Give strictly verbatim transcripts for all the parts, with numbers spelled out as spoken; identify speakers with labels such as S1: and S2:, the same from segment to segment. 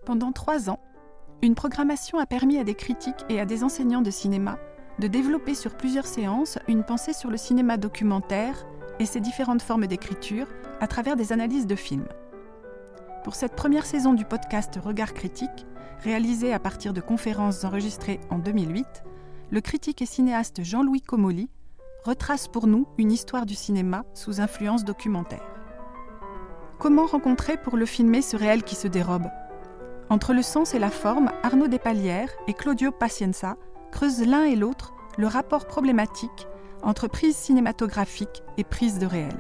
S1: Pendant trois ans, une programmation a permis à des critiques et à des enseignants de cinéma de développer sur plusieurs séances une pensée sur le cinéma documentaire et ses différentes formes d'écriture à travers des analyses de films. Pour cette première saison du podcast Regard critique, réalisée à partir de conférences enregistrées en deux mille huit, le critique et cinéaste Jean-Louis Comolli retrace pour nous une histoire du cinéma sous influence documentaire. Comment rencontrer pour le filmer ce réel qui se dérobe ? Entre le sens et la forme, Arnaud Despalières et Claudio Pacienza creusent l'un et l'autre le rapport problématique entre prise cinématographique et prise de réel.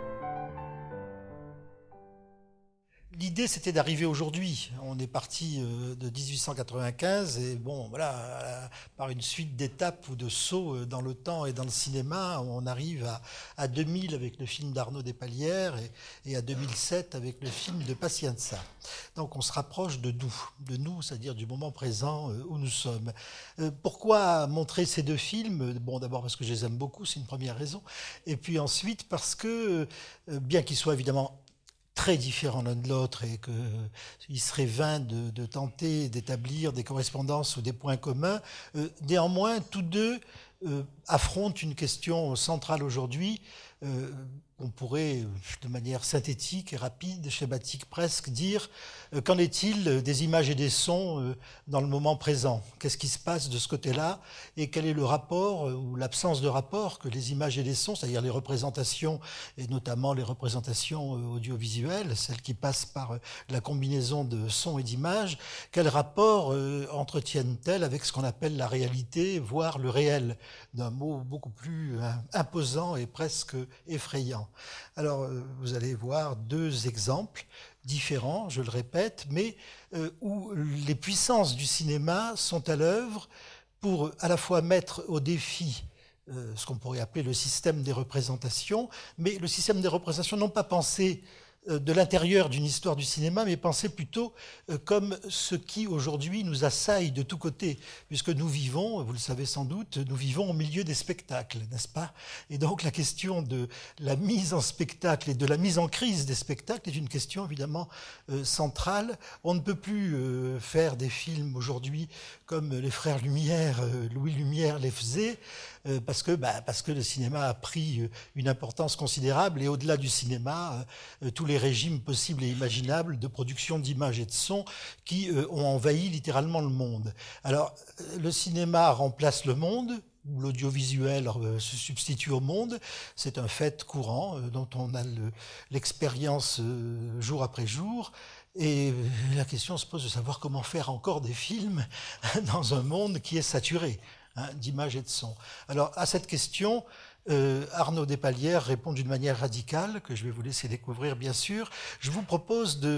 S2: L'idée, c'était d'arriver aujourd'hui. On est parti de dix-huit cent quatre-vingt-quinze et bon, voilà, par une suite d'étapes ou de sauts dans le temps et dans le cinéma, on arrive à, à deux mille avec le film d'Arnaud Despalières et, et à deux mille sept avec le film de Pacienza. Donc on se rapproche de nous, de nous, c'est-à-dire du moment présent où nous sommes. Pourquoi montrer ces deux films ? Bon, d'abord parce que je les aime beaucoup, c'est une première raison. Et puis ensuite parce que, bien qu'ils soient évidemment très différents l'un de l'autre et qu'il serait vain de, de tenter d'établir des correspondances ou des points communs. Euh, néanmoins, tous deux euh, affrontent une question centrale aujourd'hui. Euh, on pourrait, de manière synthétique et rapide, schématique presque, dire euh, qu'en est-il des images et des sons euh, dans le moment présent ? Qu'est-ce qui se passe de ce côté-là ? Et quel est le rapport euh, ou l'absence de rapport que les images et les sons, c'est-à-dire les représentations, et notamment les représentations euh, audiovisuelles, celles qui passent par euh, la combinaison de sons et d'images, quel rapport euh, entretiennent-elles avec ce qu'on appelle la réalité, voire le réel, d'un mot beaucoup plus euh, imposant et presque effrayant. Alors, vous allez voir deux exemples différents, je le répète, mais euh, où les puissances du cinéma sont à l'œuvre pour à la fois mettre au défi euh, ce qu'on pourrait appeler le système des représentations, mais le système des représentations non pas pensé de l'intérieur d'une histoire du cinéma, mais penser plutôt comme ce qui aujourd'hui nous assaille de tous côtés, puisque nous vivons, vous le savez sans doute, nous vivons au milieu des spectacles, n'est-ce pas ? Et donc la question de la mise en spectacle et de la mise en crise des spectacles est une question évidemment euh, centrale. On ne peut plus euh, faire des films aujourd'hui comme les frères Lumière, euh, Louis Lumière les faisait, euh, parce que, bah, parce que le cinéma a pris une importance considérable et au-delà du cinéma, euh, tous les les régimes possibles et imaginables de production d'images et de sons qui euh, ont envahi littéralement le monde. Alors, le cinéma remplace le monde, où l'audiovisuel euh, se substitue au monde, c'est un fait courant euh, dont on a le, l'expérience euh, jour après jour. Et la question se pose de savoir comment faire encore des films dans un monde qui est saturé hein, d'images et de sons. Alors, à cette question, Euh, Arnaud Despalières répond d'une manière radicale, que je vais vous laisser découvrir bien sûr. Je vous propose de,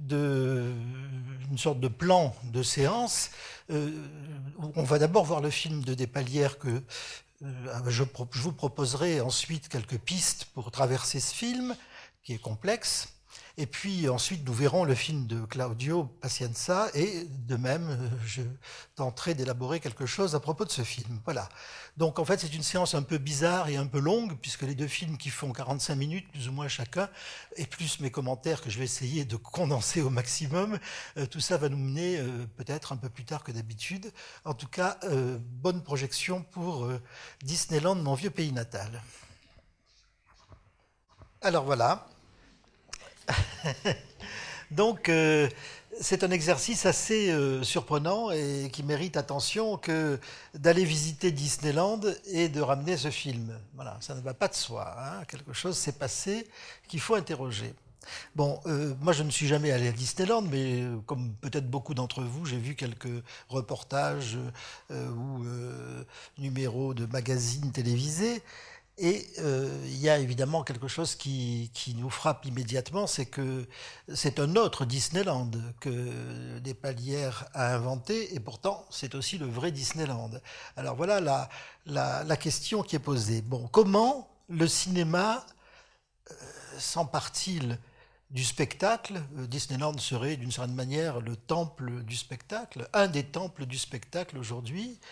S2: de, une sorte de plan de séance. Euh, on va d'abord voir le film de Despalières que euh, je, je vous proposerai ensuite quelques pistes pour traverser ce film, qui est complexe. Et puis ensuite, nous verrons le film de Claudio Pacienza et de même, je tenterai d'élaborer quelque chose à propos de ce film. Voilà. Donc en fait, c'est une séance un peu bizarre et un peu longue, puisque les deux films qui font quarante-cinq minutes, plus ou moins chacun, et plus mes commentaires que je vais essayer de condenser au maximum, euh, tout ça va nous mener euh, peut-être un peu plus tard que d'habitude. En tout cas, euh, bonne projection pour euh, Disneyland, mon vieux pays natal. Alors voilà. Donc, euh, c'est un exercice assez euh, surprenant et qui mérite attention que d'aller visiter Disneyland et de ramener ce film. Voilà, ça ne va pas de soi. Hein. Quelque chose s'est passé qu'il faut interroger. Bon, euh, moi je ne suis jamais allé à Disneyland, mais euh, comme peut-être beaucoup d'entre vous, j'ai vu quelques reportages euh, ou euh, numéros de magazines télévisés. Et euh, il y a évidemment quelque chose qui, qui nous frappe immédiatement, c'est que c'est un autre Disneyland que Despalières a inventé, et pourtant c'est aussi le vrai Disneyland. Alors voilà la, la, la question qui est posée. Bon, comment le cinéma euh, s'empare-t-il du spectacle? Disneyland serait d'une certaine manière le temple du spectacle, un des temples du spectacle aujourd'hui.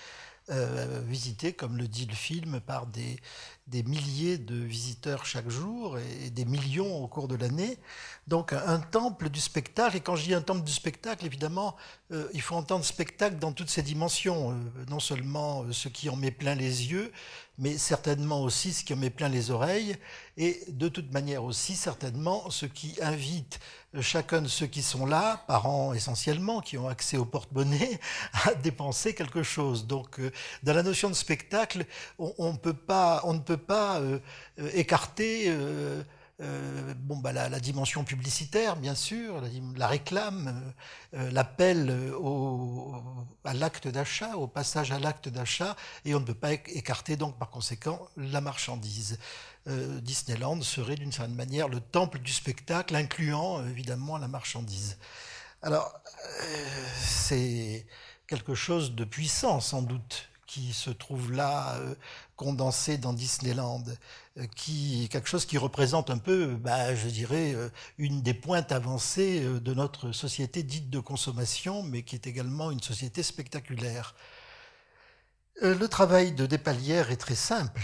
S2: euh, visité, comme le dit le film, par des, des milliers de visiteurs chaque jour et, et des millions au cours de l'année. Donc un, un temple du spectacle, et quand je dis un temple du spectacle, évidemment, euh, il faut entendre spectacle dans toutes ses dimensions, euh, non seulement euh, ce qui en met plein les yeux, mais certainement aussi ce qui en met plein les oreilles, et de toute manière aussi certainement ce qui invite chacun de ceux qui sont là, parents essentiellement, qui ont accès au porte-monnaie, à dépenser quelque chose. Donc dans la notion de spectacle, on, on, peut pas, on ne peut pas euh, écarter euh, euh, bon, bah, la, la dimension publicitaire, bien sûr, la, la réclame, euh, l'appel au, à l'acte d'achat, au passage à l'acte d'achat, et on ne peut pas écarter donc par conséquent la marchandise. Euh, Disneyland serait d'une certaine manière le temple du spectacle, incluant évidemment la marchandise. Alors, euh, c'est quelque chose de puissant sans doute qui se trouve là, euh, condensé dans Disneyland, euh, qui, quelque chose qui représente un peu, bah, je dirais, euh, une des pointes avancées euh, de notre société dite de consommation, mais qui est également une société spectaculaire. Euh, le travail de Despalières est très simple.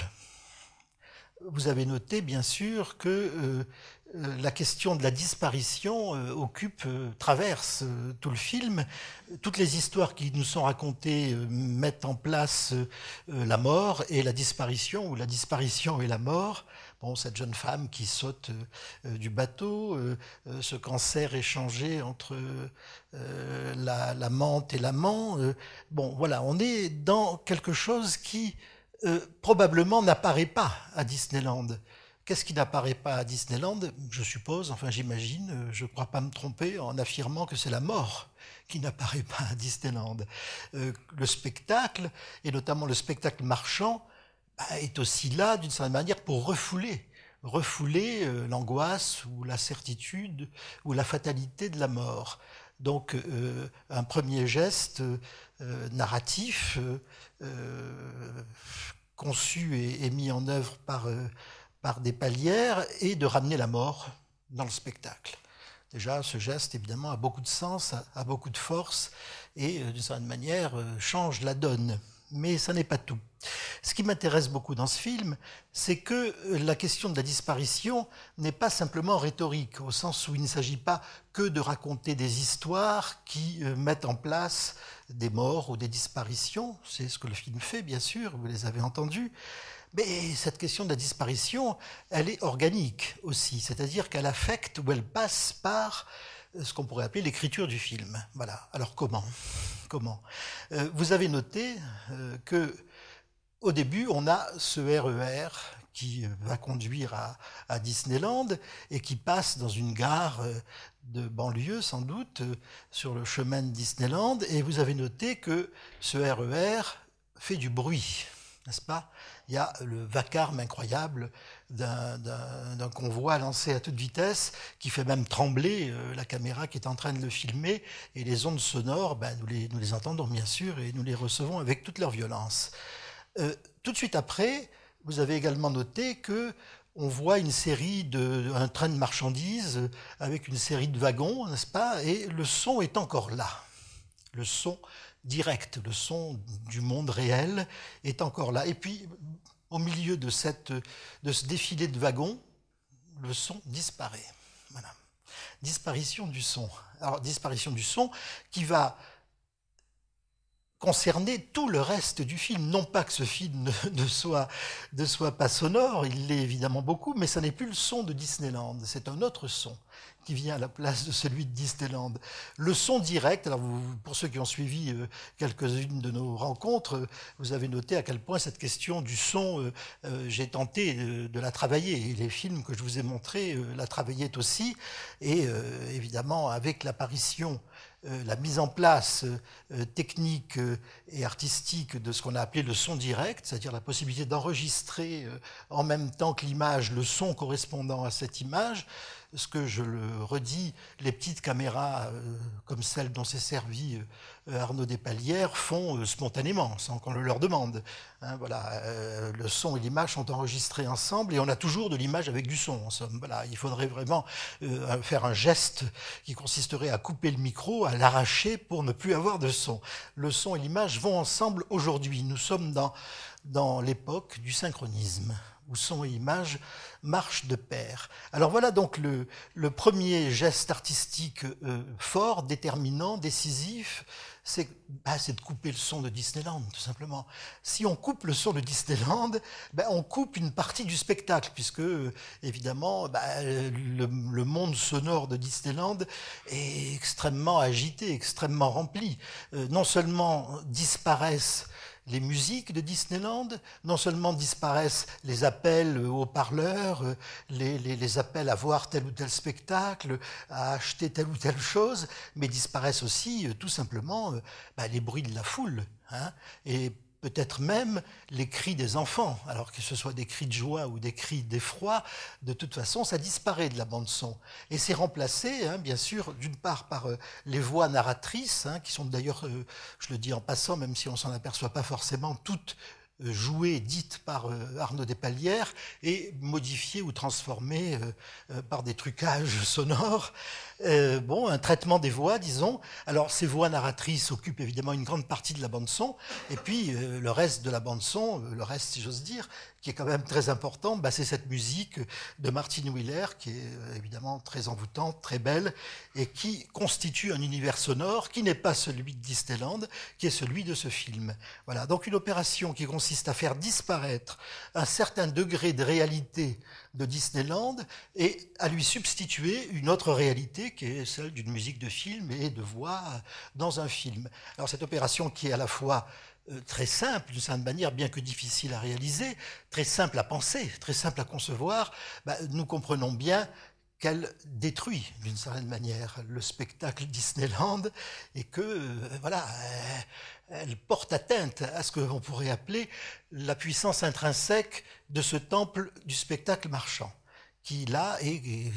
S2: Vous avez noté, bien sûr, que euh, euh, la question de la disparition euh, occupe, euh, traverse euh, tout le film. Toutes les histoires qui nous sont racontées euh, mettent en place euh, la mort et la disparition, ou la disparition et la mort. Bon, cette jeune femme qui saute euh, du bateau, euh, euh, ce cancer échangé entre euh, la, la mante et l'amant. Euh, bon, voilà, on est dans quelque chose qui... Euh, probablement n'apparaît pas à Disneyland. Qu'est-ce qui n'apparaît pas à Disneyland? Je suppose, enfin j'imagine, je ne crois pas me tromper en affirmant que c'est la mort qui n'apparaît pas à Disneyland. Euh, le spectacle, et notamment le spectacle marchand, bah, est aussi là d'une certaine manière pour refouler, refouler euh, l'angoisse ou la certitude ou la fatalité de la mort. Donc euh, un premier geste euh, narratif euh, euh, conçu et, et mis en œuvre par, euh, par Despalières est de ramener la mort dans le spectacle. Déjà, ce geste, évidemment, a beaucoup de sens, a, a beaucoup de force et, euh, d'une certaine manière, euh, change la donne. Mais ça n'est pas tout. Ce qui m'intéresse beaucoup dans ce film, c'est que la question de la disparition n'est pas simplement rhétorique, au sens où il ne s'agit pas que de raconter des histoires qui euh, mettent en place des morts ou des disparitions. C'est ce que le film fait, bien sûr, vous les avez entendus. Mais cette question de la disparition, elle est organique aussi, c'est-à-dire qu'elle affecte ou elle passe par ce qu'on pourrait appeler l'écriture du film. Voilà. Alors comment Comment euh, Vous avez noté euh, que au début, on a ce R E R qui va conduire à, à Disneyland et qui passe dans une gare de banlieue, sans doute, sur le chemin de Disneyland. Et vous avez noté que ce R E R fait du bruit, n'est-ce pas? Il y a le vacarme incroyable d'un, d'un, d'un convoi lancé à toute vitesse qui fait même trembler euh, la caméra qui est en train de le filmer, et les ondes sonores, ben, nous, les, nous les entendons bien sûr et nous les recevons avec toute leur violence. Euh, tout de suite après, vous avez également noté que on voit une série de, un train de marchandises avec une série de wagons, n'est-ce pas? Et le son est encore là. Le son direct, le son du monde réel est encore là. Et puis, au milieu de, cette, de ce défilé de wagons, le son disparaît. Voilà. Disparition du son. Alors, disparition du son qui va concerner tout le reste du film. Non pas que ce film ne, ne, soit, ne soit pas sonore, il l'est évidemment beaucoup, mais ça n'est plus le son de Disneyland, c'est un autre son qui vient à la place de celui de Disneyland. Le son direct, alors vous, pour ceux qui ont suivi euh, quelques-unes de nos rencontres, vous avez noté à quel point cette question du son, euh, euh, j'ai tenté de, de la travailler, et les films que je vous ai montrés euh, la travaillaient aussi, et euh, évidemment avec l'apparition la mise en place euh, technique euh, et artistique de ce qu'on a appelé le son direct, c'est-à-dire la possibilité d'enregistrer euh, en même temps que l'image le son correspondant à cette image, ce que je le redis, les petites caméras euh, comme celles dont s'est servi euh, Arnaud Despalières font euh, spontanément, sans qu'on le leur demande. Hein, voilà, euh, le son et l'image sont enregistrés ensemble et on a toujours de l'image avec du son, en somme. Voilà, il faudrait vraiment euh, faire un geste qui consisterait à couper le micro, à l'arracher pour ne plus avoir de son. Le son et l'image vont ensemble aujourd'hui. Nous sommes dans, dans l'époque du synchronisme, où son et image marchent de pair. Alors voilà donc le, le premier geste artistique euh, fort, déterminant, décisif, c'est bah, de couper le son de Disneyland, tout simplement. Si on coupe le son de Disneyland, bah, on coupe une partie du spectacle, puisque, euh, évidemment, bah, le, le monde sonore de Disneyland est extrêmement agité, extrêmement rempli. Euh, non seulement disparaissent les musiques de Disneyland, non seulement disparaissent les appels aux parleurs, les, les, les appels à voir tel ou tel spectacle, à acheter telle ou telle chose, mais disparaissent aussi tout simplement bah, les bruits de la foule, hein, et peut-être même les cris des enfants, alors que ce soit des cris de joie ou des cris d'effroi, de toute façon, ça disparaît de la bande-son. Et c'est remplacé, hein, bien sûr, d'une part par euh, les voix narratrices, hein, qui sont d'ailleurs, euh, je le dis en passant, même si on s'en aperçoit pas forcément, toutes euh, jouées, dites par euh, Arnaud Despalières, et modifiées ou transformées euh, euh, par des trucages sonores. Euh, bon, un traitement des voix, disons. Alors, ces voix narratrices occupent évidemment une grande partie de la bande-son, et puis euh, le reste de la bande-son, euh, le reste, si j'ose dire, qui est quand même très important, bah, c'est cette musique de Martin Wheeler, qui est euh, évidemment très envoûtante, très belle, et qui constitue un univers sonore qui n'est pas celui de Disneyland, qui est celui de ce film. Voilà, donc une opération qui consiste à faire disparaître un certain degré de réalité de Disneyland et à lui substituer une autre réalité qui est celle d'une musique de film et de voix dans un film. Alors cette opération qui est à la fois euh, très simple, d'une certaine manière, bien que difficile à réaliser, très simple à penser, très simple à concevoir, bah, nous comprenons bien qu'elle détruit d'une certaine manière le spectacle Disneyland et que, euh, voilà, elle porte atteinte à ce que l'on pourrait appeler la puissance intrinsèque de ce temple du spectacle marchand, qui là est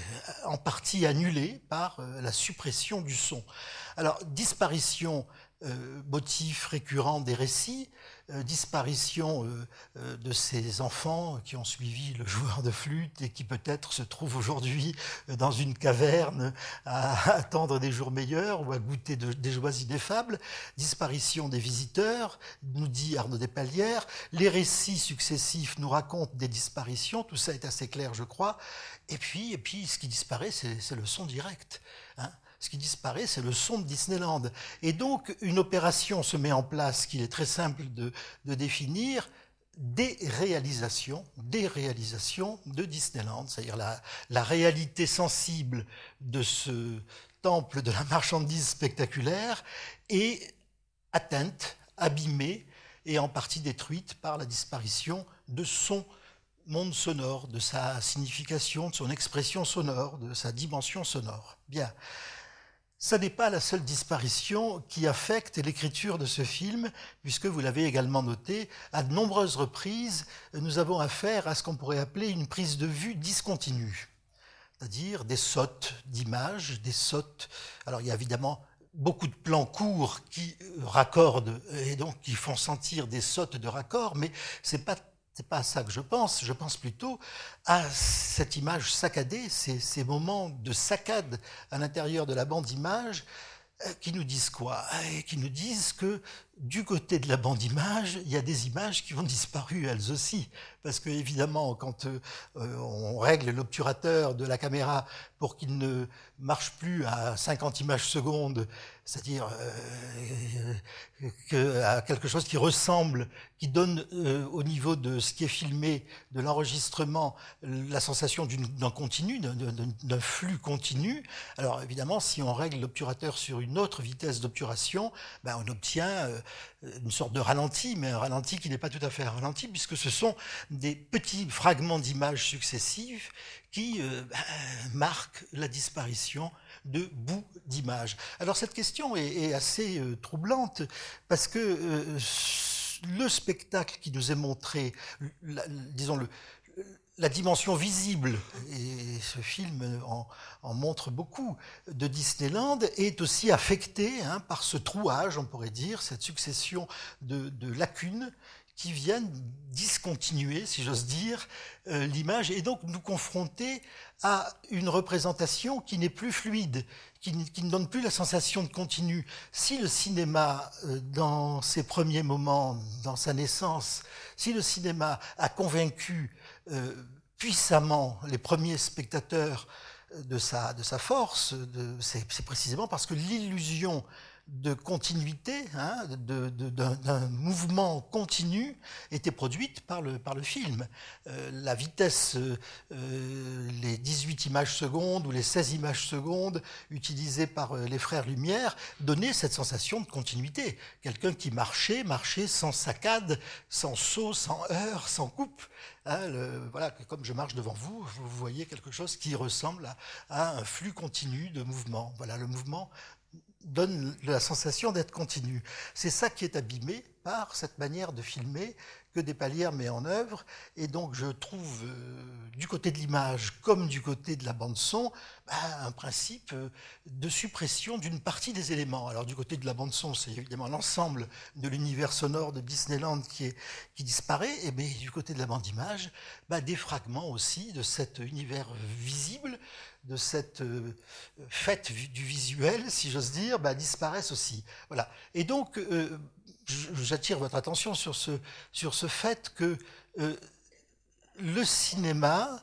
S2: en partie annulé par la suppression du son. Alors, disparition, euh, motif récurrent des récits, euh, disparition euh, euh, de ces enfants qui ont suivi le joueur de flûte et qui peut-être se trouvent aujourd'hui dans une caverne à attendre des jours meilleurs ou à goûter de, des joies ineffables, disparition des visiteurs, nous dit Arnaud Despalières, les récits successifs nous racontent des disparitions, tout ça est assez clair je crois, et puis, et puis ce qui disparaît c'est le son direct, hein. Ce qui disparaît, c'est le son de Disneyland. Et donc, une opération se met en place qu'il est très simple de, de définir, des réalisations, des réalisations de Disneyland, c'est-à-dire la, la réalité sensible de ce temple de la marchandise spectaculaire est atteinte, abîmée et en partie détruite par la disparition de son monde sonore, de sa signification, de son expression sonore, de sa dimension sonore. Bien. Ça n'est pas la seule disparition qui affecte l'écriture de ce film, puisque vous l'avez également noté, à de nombreuses reprises, nous avons affaire à ce qu'on pourrait appeler une prise de vue discontinue, c'est-à-dire des sautes d'images, des sautes. Alors il y a évidemment beaucoup de plans courts qui raccordent et donc qui font sentir des sautes de raccord, mais c'est pas C'est pas à ça que je pense, je pense plutôt à cette image saccadée, ces, ces moments de saccade à l'intérieur de la bande image euh, qui nous disent quoi? Et qui nous disent que du côté de la bande image, il y a des images qui ont disparu elles aussi. Parce que évidemment, quand euh, on règle l'obturateur de la caméra pour qu'il ne marche plus à cinquante images secondes, c'est-à-dire euh, à quelque chose qui ressemble, qui donne euh, au niveau de ce qui est filmé, de l'enregistrement, la sensation d'un continu, d'un flux continu. Alors évidemment, si on règle l'obturateur sur une autre vitesse d'obturation, ben, on obtient euh, une sorte de ralenti, mais un ralenti qui n'est pas tout à fait un ralenti, puisque ce sont des petits fragments d'images successives qui euh, marquent la disparition de bouts d'images. Alors cette question est, est assez euh, troublante, parce que euh, le spectacle qui nous est montré, la, disons le, la dimension visible, et ce film en, en montre beaucoup, de Disneyland est aussi affectée hein, par ce trouage, on pourrait dire, cette succession de, de lacunes qui viennent discontinuer, si j'ose dire, euh, l'image, et donc nous confronter à une représentation qui n'est plus fluide, qui, qui ne donne plus la sensation de continu. Si le cinéma, euh, dans ses premiers moments, dans sa naissance, si le cinéma a convaincu euh, puissamment les premiers spectateurs de sa, de sa force, c'est précisément parce que l'illusion de continuité, hein, d'un mouvement continu, était produite par le, par le film. Euh, la vitesse, euh, les dix-huit images secondes ou les seize images secondes utilisées par euh, les frères Lumière donnaient cette sensation de continuité. Quelqu'un qui marchait, marchait sans saccade, sans saut, sans heurts, sans coupe. Hein, le, voilà, comme je marche devant vous, vous voyez quelque chose qui ressemble à, à un flux continu de mouvement. Voilà, le mouvement donne la sensation d'être continu. C'est ça qui est abîmé par cette manière de filmer que Despalières met en œuvre. Et donc je trouve, euh, du côté de l'image comme du côté de la bande-son, bah, un principe de suppression d'une partie des éléments. Alors du côté de la bande-son, c'est évidemment l'ensemble de l'univers sonore de Disneyland qui, est, qui disparaît. Et bien du côté de la bande-image, bah, des fragments aussi de cet univers visible, de cette euh, fête du visuel, si j'ose dire, bah, disparaissent aussi. Voilà. Et donc, euh, j'attire votre attention sur ce, sur ce fait que euh, le cinéma,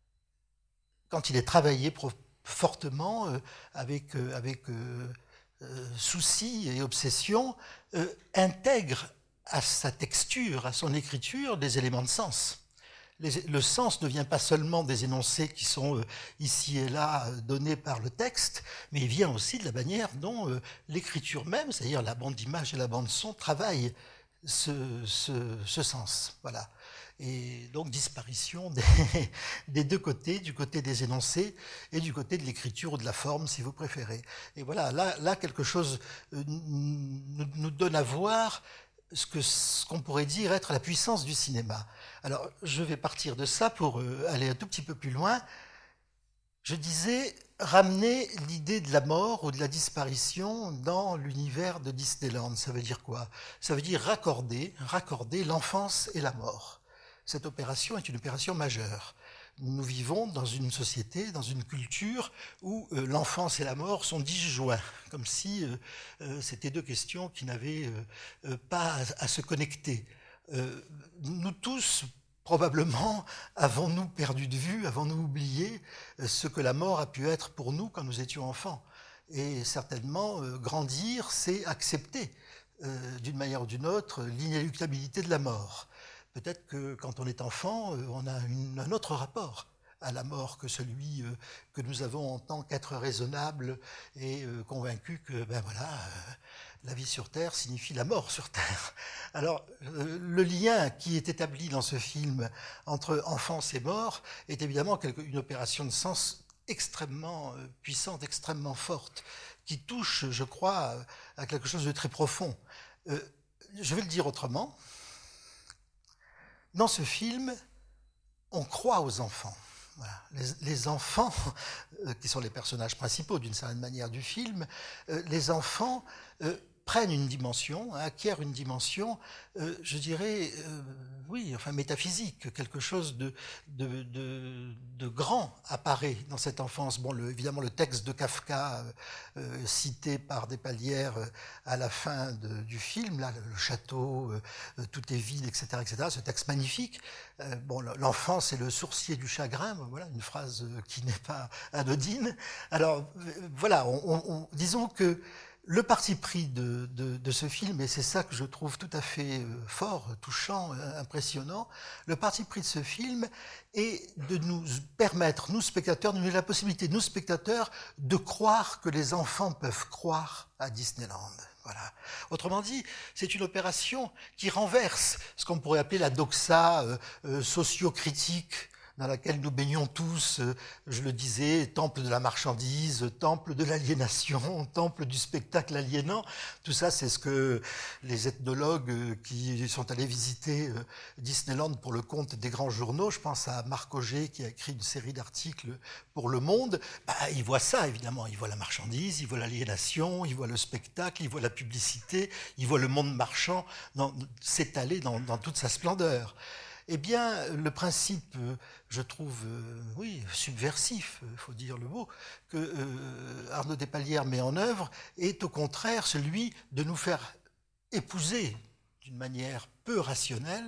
S2: quand il est travaillé fortement, euh, avec, euh, avec euh, euh, souci et obsession, euh, intègre à sa texture, à son écriture, des éléments de sens. Les, le sens ne vient pas seulement des énoncés qui sont euh, ici et là euh, donnés par le texte, mais il vient aussi de la manière dont euh, l'écriture même, c'est-à-dire la bande d'image et la bande son, travaillent ce, ce, ce sens. Voilà. Et donc disparition des, des deux côtés, du côté des énoncés et du côté de l'écriture ou de la forme, si vous préférez. Et voilà, là, là quelque chose euh, nous, nous donne à voir ce que ce qu'on pourrait dire être la puissance du cinéma. Alors, je vais partir de ça pour euh, aller un tout petit peu plus loin. Je disais ramener l'idée de la mort ou de la disparition dans l'univers de Disneyland. Ça veut dire quoi? Ça veut dire raccorder, raccorder l'enfance et la mort. Cette opération est une opération majeure. Nous vivons dans une société, dans une culture où euh, l'enfance et la mort sont disjoints, comme si euh, euh, c'était deux questions qui n'avaient euh, euh, pas à, à se connecter. Euh, nous tous, probablement, avons-nous perdu de vue, avons-nous oublié euh, ce que la mort a pu être pour nous quand nous étions enfants. Et certainement, euh, grandir, c'est accepter, euh, d'une manière ou d'une autre, l'inéluctabilité de la mort. Peut-être que quand on est enfant, on a une, un autre rapport à la mort que celui euh, que nous avons en tant qu'être raisonnable et euh, convaincu que ben voilà, euh, la vie sur Terre signifie la mort sur Terre. Alors, euh, le lien qui est établi dans ce film entre enfance et mort est évidemment quelque, une opération de sens extrêmement euh, puissante, extrêmement forte, qui touche, je crois, à quelque chose de très profond. Euh, je vais le dire autrement. Dans ce film, on croit aux enfants. Voilà. Les, les enfants, euh, qui sont les personnages principaux d'une certaine manière du film, euh, les enfants euh, prennent une dimension, hein, acquièrent une dimension, euh, je dirais, euh, oui, enfin métaphysique, quelque chose de, de, de, de grand apparaît dans cette enfance. Bon, le, évidemment, le texte de Kafka, euh, euh, cité par Despalières euh, à la fin de, du film, là, le, le château, euh, tout est vide, et cetera, et cetera, ce texte magnifique. Euh, bon, l'enfance est le sourcier du chagrin, voilà, une phrase qui n'est pas anodine. Alors, euh, voilà, on, on, on, disons que le parti pris de, de, de ce film, et c'est ça que je trouve tout à fait fort, touchant, impressionnant, le parti pris de ce film est de nous permettre, nous spectateurs, de nous donner la possibilité, nous spectateurs, de croire que les enfants peuvent croire à Disneyland. Voilà. Autrement dit, c'est une opération qui renverse ce qu'on pourrait appeler la doxa euh, euh, socio-critique dans laquelle nous baignons tous, euh, je le disais, temple de la marchandise, temple de l'aliénation, temple du spectacle aliénant. Tout ça, c'est ce que les ethnologues euh, qui sont allés visiter euh, Disneyland pour le compte des grands journaux, je pense à Marc Auger qui a écrit une série d'articles pour Le Monde, bah, ils voient ça évidemment, ils voient la marchandise, ils voient l'aliénation, ils voient le spectacle, ils voient la publicité, ils voient le monde marchand s'étaler dans, dans toute sa splendeur. Eh bien, le principe, je trouve, euh, oui, subversif, il faut dire le mot, que euh, Arnaud Despalières met en œuvre est au contraire celui de nous faire épouser d'une manière peu rationnelle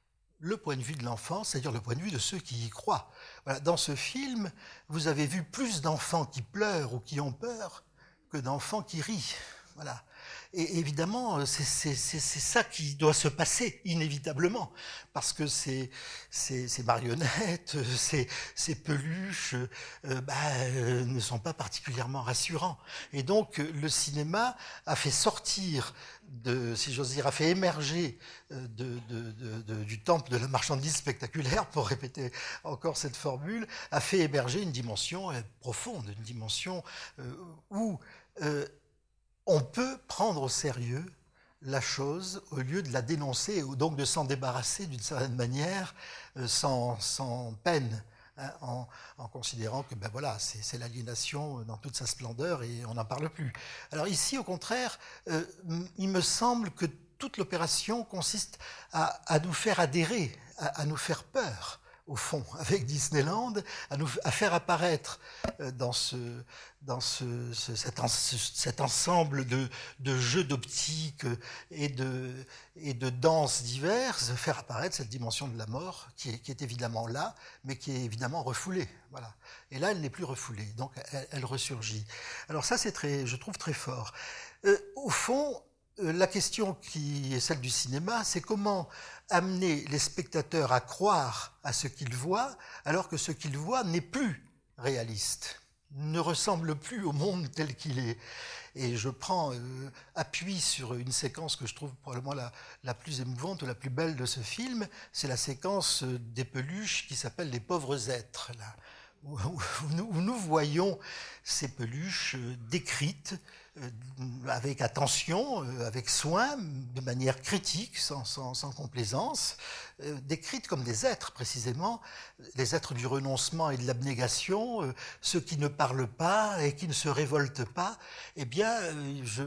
S2: le point de vue de l'enfant, c'est-à-dire le point de vue de ceux qui y croient. Voilà, dans ce film, vous avez vu plus d'enfants qui pleurent ou qui ont peur que d'enfants qui rient. Voilà. Et évidemment, c'est ça qui doit se passer, inévitablement, parce que ces, ces, ces marionnettes, ces, ces peluches euh, bah, euh, ne sont pas particulièrement rassurants. Et donc, le cinéma a fait sortir, de, si j'ose dire, a fait émerger de, de, de, de, du temple de la marchandise spectaculaire, pour répéter encore cette formule, a fait émerger une dimension profonde, une dimension euh, où... Euh, on peut prendre au sérieux la chose au lieu de la dénoncer, ou donc de s'en débarrasser d'une certaine manière, euh, sans, sans peine, hein, en, en considérant que ben voilà, c'est l'aliénation dans toute sa splendeur et on n'en parle plus. Alors ici, au contraire, euh, il me semble que toute l'opération consiste à, à nous faire adhérer, à, à nous faire peur, au fond, avec Disneyland, à, nous, à faire apparaître euh, dans, ce, dans ce, ce, cet, en, ce, cet ensemble de, de jeux d'optique et de, et de danses diverses, faire apparaître cette dimension de la mort qui est, qui est évidemment là, mais qui est évidemment refoulée. Voilà. Et là, elle n'est plus refoulée, donc elle, elle ressurgit. Alors ça, c'est très, je trouve très fort. Euh, au fond, la question qui est celle du cinéma, c'est comment amener les spectateurs à croire à ce qu'ils voient, alors que ce qu'ils voient n'est plus réaliste, ne ressemble plus au monde tel qu'il est. Et je prends euh, appui sur une séquence que je trouve probablement la, la plus émouvante ou la plus belle de ce film, c'est la séquence des peluches qui s'appelle « Les pauvres êtres », là, où, où, nous, où nous voyons ces peluches euh, décrites, Euh, avec attention, euh, avec soin, de manière critique, sans, sans, sans complaisance, euh, décrites comme des êtres précisément, les êtres du renoncement et de l'abnégation, euh, ceux qui ne parlent pas et qui ne se révoltent pas. Eh bien, euh, je,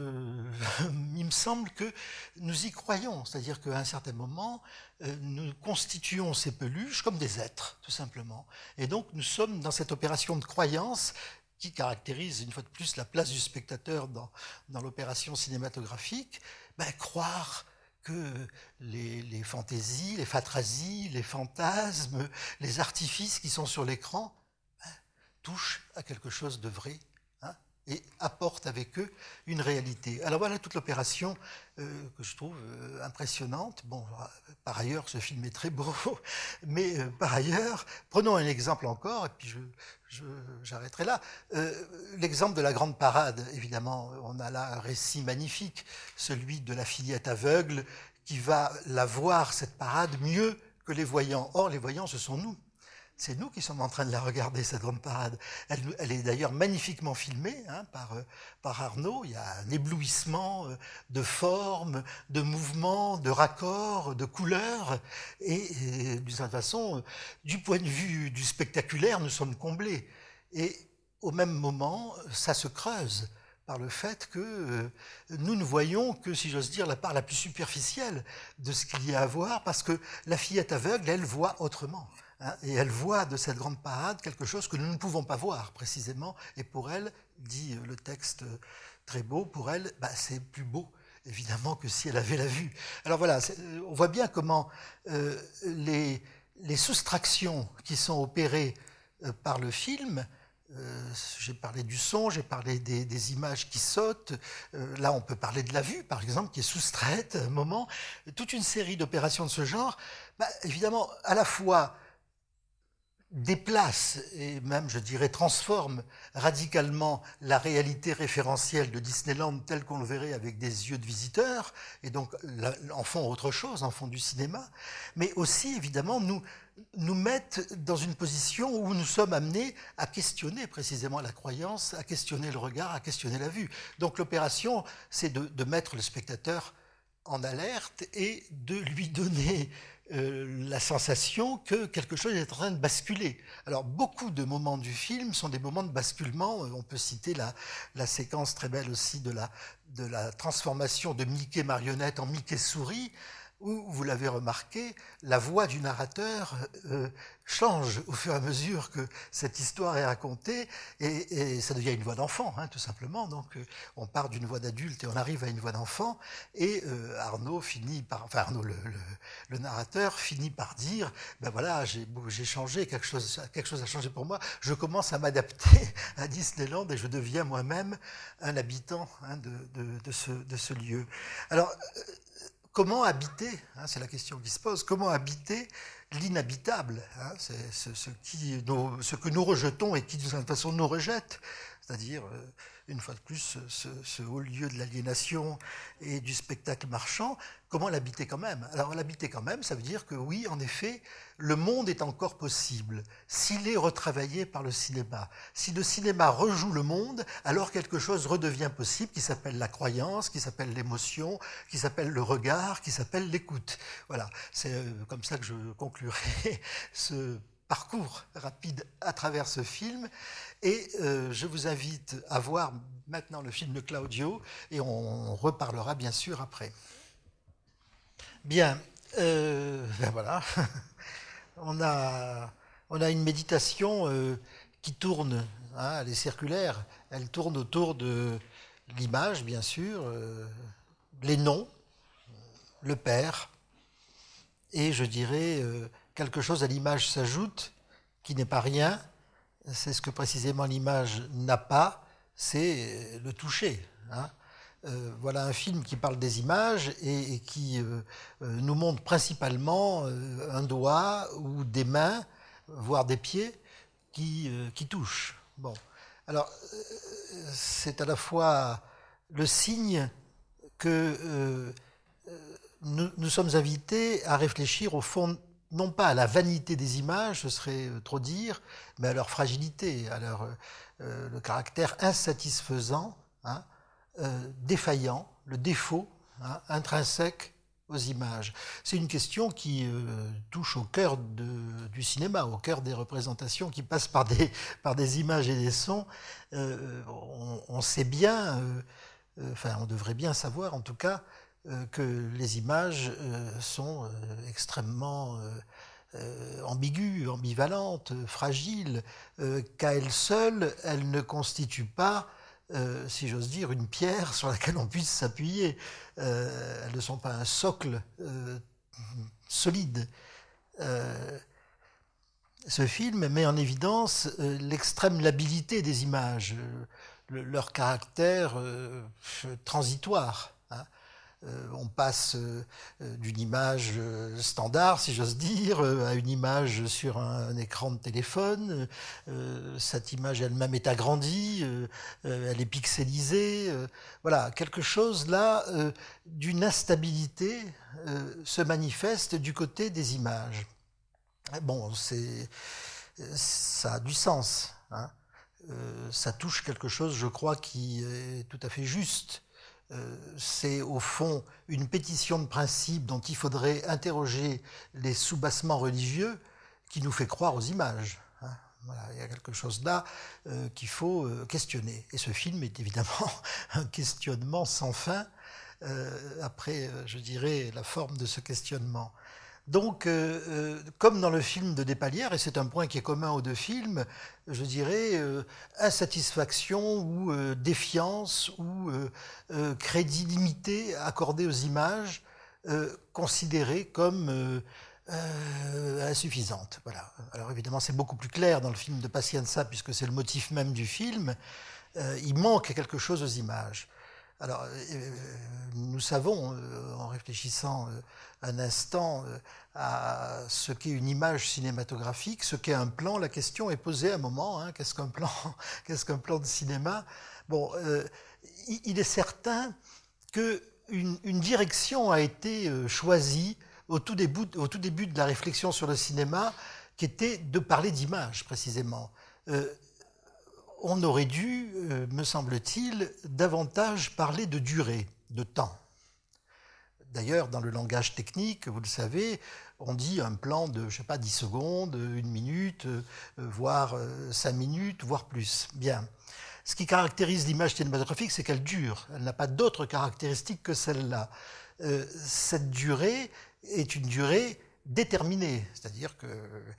S2: il me semble que nous y croyons, c'est-à-dire qu'à un certain moment, euh, nous constituons ces peluches comme des êtres, tout simplement. Et donc, nous sommes dans cette opération de croyance qui caractérise une fois de plus la place du spectateur dans, dans l'opération cinématographique, ben, croire que les, les fantaisies, les fantrasies, les fantasmes, les artifices qui sont sur l'écran ben, touchent à quelque chose de vrai, hein, et apportent avec eux une réalité. Alors voilà toute l'opération euh, que je trouve euh, impressionnante. Bon, par ailleurs, ce film est très beau, mais euh, par ailleurs, prenons un exemple encore, et puis je... j'arrêterai là. Euh, L'exemple de la grande parade, évidemment, on a là un récit magnifique, celui de la fillette aveugle qui va la voir, cette parade, mieux que les voyants. Or, les voyants, ce sont nous. C'est nous qui sommes en train de la regarder, cette grande parade. Elle, elle est d'ailleurs magnifiquement filmée hein, par, par Arnaud. Il y a un éblouissement de formes, de mouvements, de raccords, de couleurs. Et, et d'une certaine façon, du point de vue du spectaculaire, nous sommes comblés. Et au même moment, ça se creuse par le fait que euh, nous ne voyons que, si j'ose dire, la part la plus superficielle de ce qu'il y a à voir, parce que la fillette aveugle, elle voit autrement. Hein, et elle voit de cette grande parade quelque chose que nous ne pouvons pas voir, précisément. Et pour elle, dit le texte très beau, pour elle, bah, c'est plus beau, évidemment, que si elle avait la vue. Alors voilà, on voit bien comment euh, les, les soustractions qui sont opérées euh, par le film, euh, j'ai parlé du son, j'ai parlé des, des images qui sautent, euh, là on peut parler de la vue, par exemple, qui est soustraite à un moment, toute une série d'opérations de ce genre, bah, évidemment, à la fois déplace et même, je dirais, transforme radicalement la réalité référentielle de Disneyland telle qu'on le verrait avec des yeux de visiteurs, et donc en font autre chose, en font du cinéma, mais aussi, évidemment, nous, nous mettent dans une position où nous sommes amenés à questionner précisément la croyance, à questionner le regard, à questionner la vue. Donc l'opération, c'est de, de mettre le spectateur en alerte et de lui donner Euh, la sensation que quelque chose est en train de basculer. Alors, beaucoup de moments du film sont des moments de basculement. On peut citer la, la séquence très belle aussi de la, de la transformation de Mickey marionnette en Mickey souris, où, vous l'avez remarqué, la voix du narrateur euh, change au fur et à mesure que cette histoire est racontée, et, et ça devient une voix d'enfant, hein, tout simplement. Donc, euh, on part d'une voix d'adulte et on arrive à une voix d'enfant, et euh, Arnaud finit par, enfin Arnaud, le, le, le narrateur, finit par dire, ben voilà, j'ai changé, quelque chose, quelque chose a changé pour moi, je commence à m'adapter à Disneyland et je deviens moi-même un habitant, hein, de, de, de, ce, de ce lieu. Alors, euh, comment habiter, hein, c'est la question qui se pose, comment habiter l'inhabitable, hein, c'est ce, ce, qui, nos, ce que nous rejetons et qui, de toute façon, nous rejette, c'est-à-dire, euh, une fois de plus, ce, ce haut lieu de l'aliénation et du spectacle marchand. Comment l'habiter quand même? Alors, l'habiter quand même, ça veut dire que oui, en effet, le monde est encore possible s'il est retravaillé par le cinéma. Si le cinéma rejoue le monde, alors quelque chose redevient possible qui s'appelle la croyance, qui s'appelle l'émotion, qui s'appelle le regard, qui s'appelle l'écoute. Voilà, c'est comme ça que je conclurai ce parcours rapide à travers ce film. Et euh, je vous invite à voir maintenant le film de Claudio et on reparlera bien sûr après. Bien, euh, ben voilà, on a, on a une méditation euh, qui tourne, hein, elle est circulaire, elle tourne autour de l'image, bien sûr, euh, les noms, le Père, et je dirais euh, quelque chose à l'image s'ajoute qui n'est pas rien, c'est ce que précisément l'image n'a pas, c'est le toucher, hein. Euh, voilà un film qui parle des images et, et qui euh, euh, nous montre principalement euh, un doigt ou des mains, voire des pieds, qui, euh, qui touchent. Bon. Alors, euh, c'est à la fois le signe que euh, nous, nous sommes invités à réfléchir au fond, non pas à la vanité des images, ce serait trop dire, mais à leur fragilité, à leur euh, le caractère insatisfaisant, hein, Euh, défaillant, le défaut, hein, intrinsèque aux images. C'est une question qui euh, touche au cœur de, du cinéma, au cœur des représentations qui passent par des, par des images et des sons. Euh, on, on sait bien, euh, euh, enfin on devrait bien savoir en tout cas, euh, que les images euh, sont euh, extrêmement euh, euh, ambiguës, ambivalentes, fragiles, euh, qu'à elles seules, elles ne constituent pas Euh, si j'ose dire, une pierre sur laquelle on puisse s'appuyer. Euh, elles ne sont pas un socle euh, solide. Euh, ce film met en évidence euh, l'extrême labilité des images, euh, le, leur caractère euh, transitoire, hein. Euh, on passe euh, d'une image euh, standard, si j'ose dire, euh, à une image sur un, un écran de téléphone. Euh, cette image elle-même est agrandie, euh, euh, elle est pixelisée. Euh, voilà, quelque chose là euh, d'une instabilité euh, se manifeste du côté des images. Bon, c'est, ça a du sens, hein. Euh, ça touche quelque chose, je crois, qui est tout à fait juste. Euh, c'est au fond une pétition de principe dont il faudrait interroger les soubassements religieux qui nous fait croire aux images, hein. Voilà, il y a quelque chose là euh, qu'il faut euh, questionner. Et ce film est évidemment un questionnement sans fin, euh, après, euh, je dirais, la forme de ce questionnement. Donc, euh, euh, comme dans le film de Despalières, et c'est un point qui est commun aux deux films, je dirais euh, insatisfaction ou euh, défiance ou euh, euh, crédit limité accordé aux images euh, considérées comme euh, euh, insuffisantes. Voilà. Alors évidemment, c'est beaucoup plus clair dans le film de Pazienza, puisque c'est le motif même du film. Euh, il manque quelque chose aux images. Alors, euh, nous savons, euh, en réfléchissant euh, un instant euh, à ce qu'est une image cinématographique, ce qu'est un plan, la question est posée à un moment, hein, qu'est-ce qu'un plan, qu'est-ce qu'un plan de cinéma? Bon, euh, il est certain qu'une une direction a été euh, choisie au tout, début, au tout début de la réflexion sur le cinéma, qui était de parler d'image, précisément. Euh, on aurait dû, euh, me semble-t-il, davantage parler de durée, de temps. D'ailleurs, dans le langage technique, vous le savez, on dit un plan de, je sais pas, dix secondes, une minute, euh, voire euh, cinq minutes, voire plus. Bien. Ce qui caractérise l'image cinématographique, c'est qu'elle dure. Elle n'a pas d'autres caractéristiques que celle-là. Euh, cette durée est une durée déterminée, c'est-à-dire que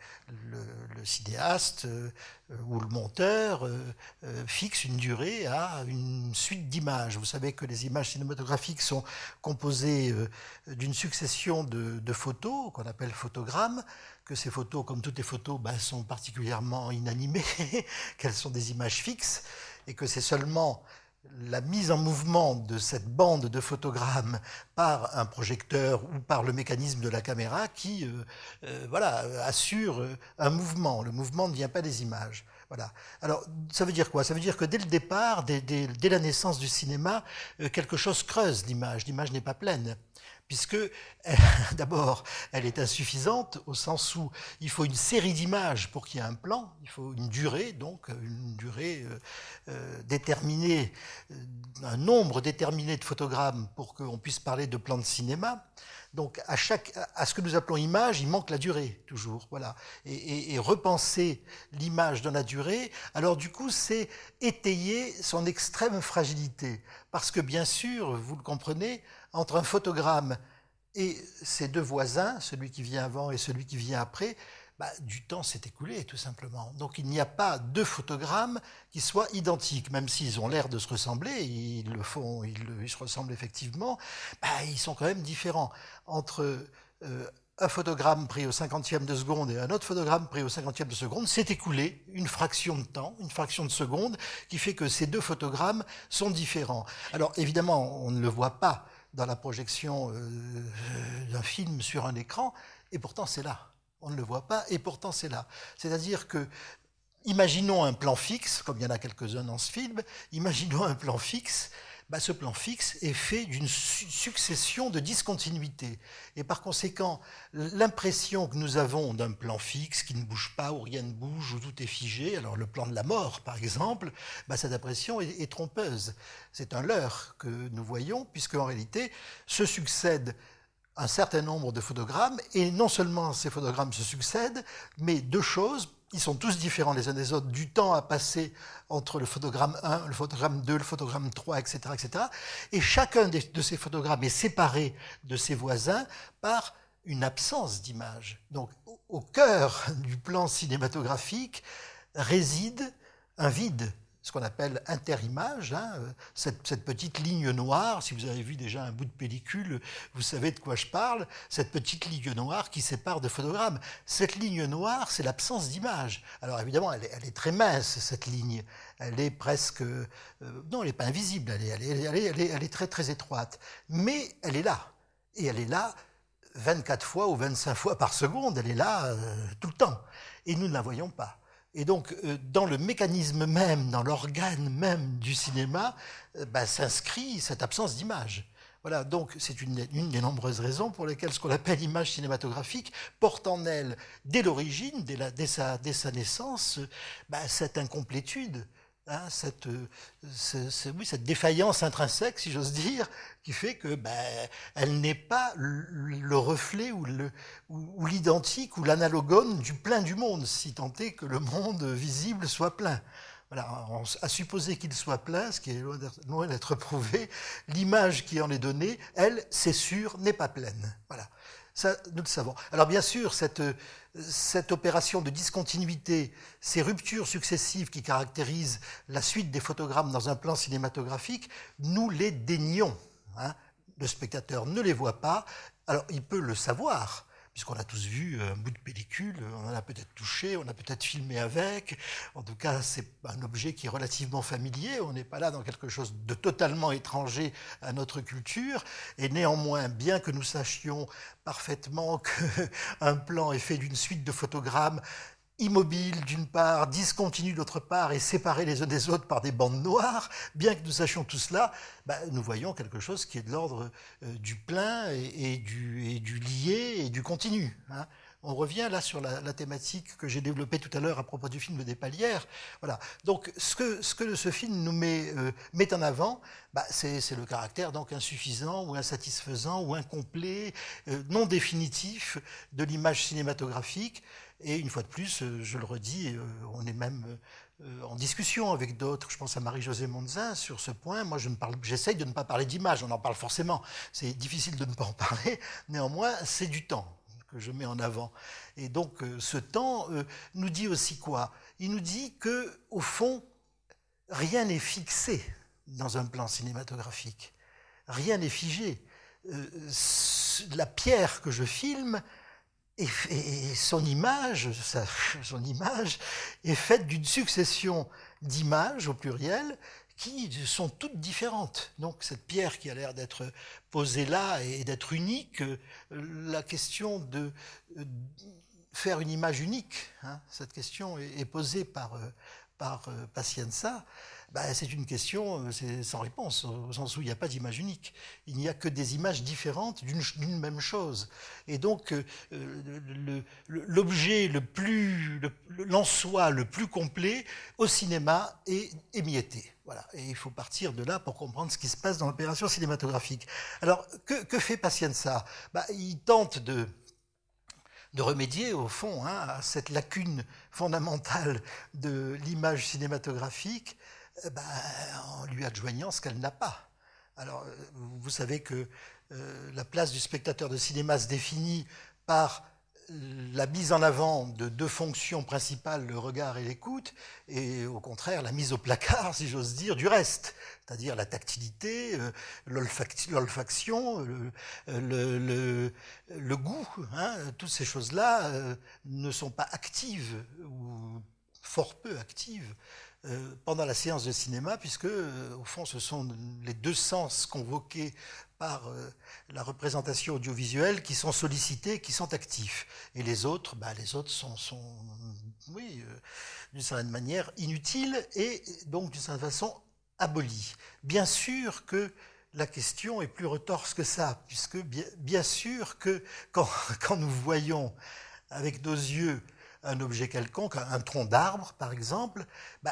S2: le, le cinéaste euh, ou le monteur euh, euh, fixe une durée à une suite d'images. Vous savez que les images cinématographiques sont composées euh, d'une succession de, de photos, qu'on appelle photogrammes, que ces photos, comme toutes les photos, ben, sont particulièrement inanimées, qu'elles sont des images fixes, et que c'est seulement la mise en mouvement de cette bande de photogrammes par un projecteur ou par le mécanisme de la caméra qui euh, euh, voilà, assure un mouvement. Le mouvement ne vient pas des images. Voilà. Alors, ça veut dire quoi? Ça veut dire que dès le départ, dès, dès, dès la naissance du cinéma, euh, quelque chose creuse l'image. L'image n'est pas pleine. Puisque, d'abord, elle est insuffisante au sens où il faut une série d'images pour qu'il y ait un plan, il faut une durée, donc une durée euh, euh, déterminée, euh, un nombre déterminé de photogrammes pour qu'on puisse parler de plan de cinéma. Donc, à, chaque, à ce que nous appelons image, il manque la durée, toujours. Voilà. Et, et, et repenser l'image dans la durée, alors du coup, c'est étayer son extrême fragilité. Parce que, bien sûr, vous le comprenez, entre un photogramme et ses deux voisins, celui qui vient avant et celui qui vient après, bah, du temps s'est écoulé, tout simplement. Donc il n'y a pas deux photogrammes qui soient identiques, même s'ils ont l'air de se ressembler, ils le font, ils, ils se ressemblent effectivement, bah, ils sont quand même différents. Entre euh, un photogramme pris au cinquantième de seconde et un autre photogramme pris au cinquantième de seconde, s'est écoulé une fraction de temps, une fraction de seconde, qui fait que ces deux photogrammes sont différents. Alors évidemment, on ne le voit pas dans la projection euh, d'un film sur un écran, et pourtant c'est là. On ne le voit pas, et pourtant c'est là. C'est-à-dire que, imaginons un plan fixe, comme il y en a quelques-uns dans ce film, imaginons un plan fixe, bah, ce plan fixe est fait d'une su succession de discontinuités. Et par conséquent, l'impression que nous avons d'un plan fixe, qui ne bouge pas, où rien ne bouge, où tout est figé, alors le plan de la mort par exemple, bah, cette impression est, est trompeuse. C'est un leurre que nous voyons, puisque en réalité, se succèdent un certain nombre de photogrammes, et non seulement ces photogrammes se succèdent, mais deux choses, ils sont tous différents les uns des autres, du temps à passer entre le photogramme un, le photogramme deux, le photogramme trois, et cetera, et cetera. Et chacun de ces photogrammes est séparé de ses voisins par une absence d'image. Donc, au cœur du plan cinématographique réside un vide, ce qu'on appelle interimage, hein, cette, cette petite ligne noire. Si vous avez vu déjà un bout de pellicule, vous savez de quoi je parle, cette petite ligne noire qui sépare deux photogrammes. Cette ligne noire, c'est l'absence d'image. Alors évidemment, elle est, elle est très mince, cette ligne. Elle est presque... Euh, non, elle n'est pas invisible, elle est, elle, est, elle, est, elle, est, elle est très très étroite. Mais elle est là. Et elle est là vingt-quatre fois ou vingt-cinq fois par seconde. Elle est là euh, tout le temps. Et nous ne la voyons pas. Et donc, euh, dans le mécanisme même, dans l'organe même du cinéma, euh, bah, s'inscrit cette absence d'image. Voilà, donc c'est une, une des nombreuses raisons pour lesquelles ce qu'on appelle l'image cinématographique porte en elle, dès l'origine, dès, dès, sa, dès sa naissance, euh, bah, cette incomplétude, hein, cette, euh, ce, ce, oui, cette défaillance intrinsèque, si j'ose dire, qui fait que bah, elle n'est pas le, le reflet ou le ou, ou l'identique ou l'analogone du plein du monde, si tant est que le monde visible soit plein. Voilà, on, à supposer qu'il soit plein, ce qui est loin d'être prouvé, l'image qui en est donnée, elle, c'est sûr, n'est pas pleine. Voilà, ça, nous le savons. Alors bien sûr, cette, cette opération de discontinuité, ces ruptures successives qui caractérisent la suite des photogrammes dans un plan cinématographique, nous les dénions. Hein. Le spectateur ne les voit pas, alors il peut le savoir, puisqu'on a tous vu un bout de pellicule, on en a peut-être touché, on a peut-être filmé avec. En tout cas, c'est un objet qui est relativement familier. On n'est pas là dans quelque chose de totalement étranger à notre culture. Et néanmoins, bien que nous sachions parfaitement qu'un plan est fait d'une suite de photogrammes immobiles d'une part, discontinus d'autre part, et séparés les uns des autres par des bandes noires, bien que nous sachions tout cela, bah, nous voyons quelque chose qui est de l'ordre euh, du plein et, et, du, et du lié et du continu. Hein. On revient là sur la, la thématique que j'ai développée tout à l'heure à propos du film des Palières. Voilà. Donc ce que, ce que ce film nous met, euh, met en avant, bah, c'est le caractère donc insuffisant ou insatisfaisant ou incomplet, euh, non définitif de l'image cinématographique. Et une fois de plus, je le redis, on est même en discussion avec d'autres. Je pense à Marie-Josée Monzin sur ce point. Moi, je ne parle, j'essaye de ne pas parler d'image. On en parle forcément. C'est difficile de ne pas en parler. Néanmoins, c'est du temps que je mets en avant. Et donc, ce temps nous dit aussi quoi? Il nous dit que, au fond, rien n'est fixé dans un plan cinématographique. Rien n'est figé. La pierre que je filme, Et, et son image, sa, son image est faite d'une succession d'images au pluriel qui sont toutes différentes. Donc cette pierre qui a l'air d'être posée là et d'être unique, la question de faire une image unique, hein, cette question est, est posée par, par Pazienza. Ben, c'est une question sans réponse, au sens où il n'y a pas d'image unique. Il n'y a que des images différentes d'une même chose. Et donc, euh, l'objet le plus, l'en soi le plus complet au cinéma est émietté. Voilà. Et il faut partir de là pour comprendre ce qui se passe dans l'opération cinématographique. Alors, que, que fait Pazienza? Ben, il tente de... de remédier au fond hein, à cette lacune fondamentale de l'image cinématographique, ben, en lui adjoignant ce qu'elle n'a pas. Alors, vous savez que euh, la place du spectateur de cinéma se définit par la mise en avant de deux fonctions principales, le regard et l'écoute, et au contraire la mise au placard, si j'ose dire, du reste, c'est-à-dire la tactilité, euh, l'olfaction, le, le, le, le goût. Hein, toutes ces choses-là euh, ne sont pas actives, ou fort peu actives, Euh, pendant la séance de cinéma, puisque, euh, au fond, ce sont les deux sens convoqués par euh, la représentation audiovisuelle qui sont sollicités, qui sont actifs. Et les autres, bah, les autres sont, sont oui, euh, d'une certaine manière, inutiles et donc, d'une certaine façon, abolis. Bien sûr que la question est plus retorse que ça, puisque bien, bien sûr que quand, quand nous voyons avec nos yeux un objet quelconque, un tronc d'arbre par exemple, bah,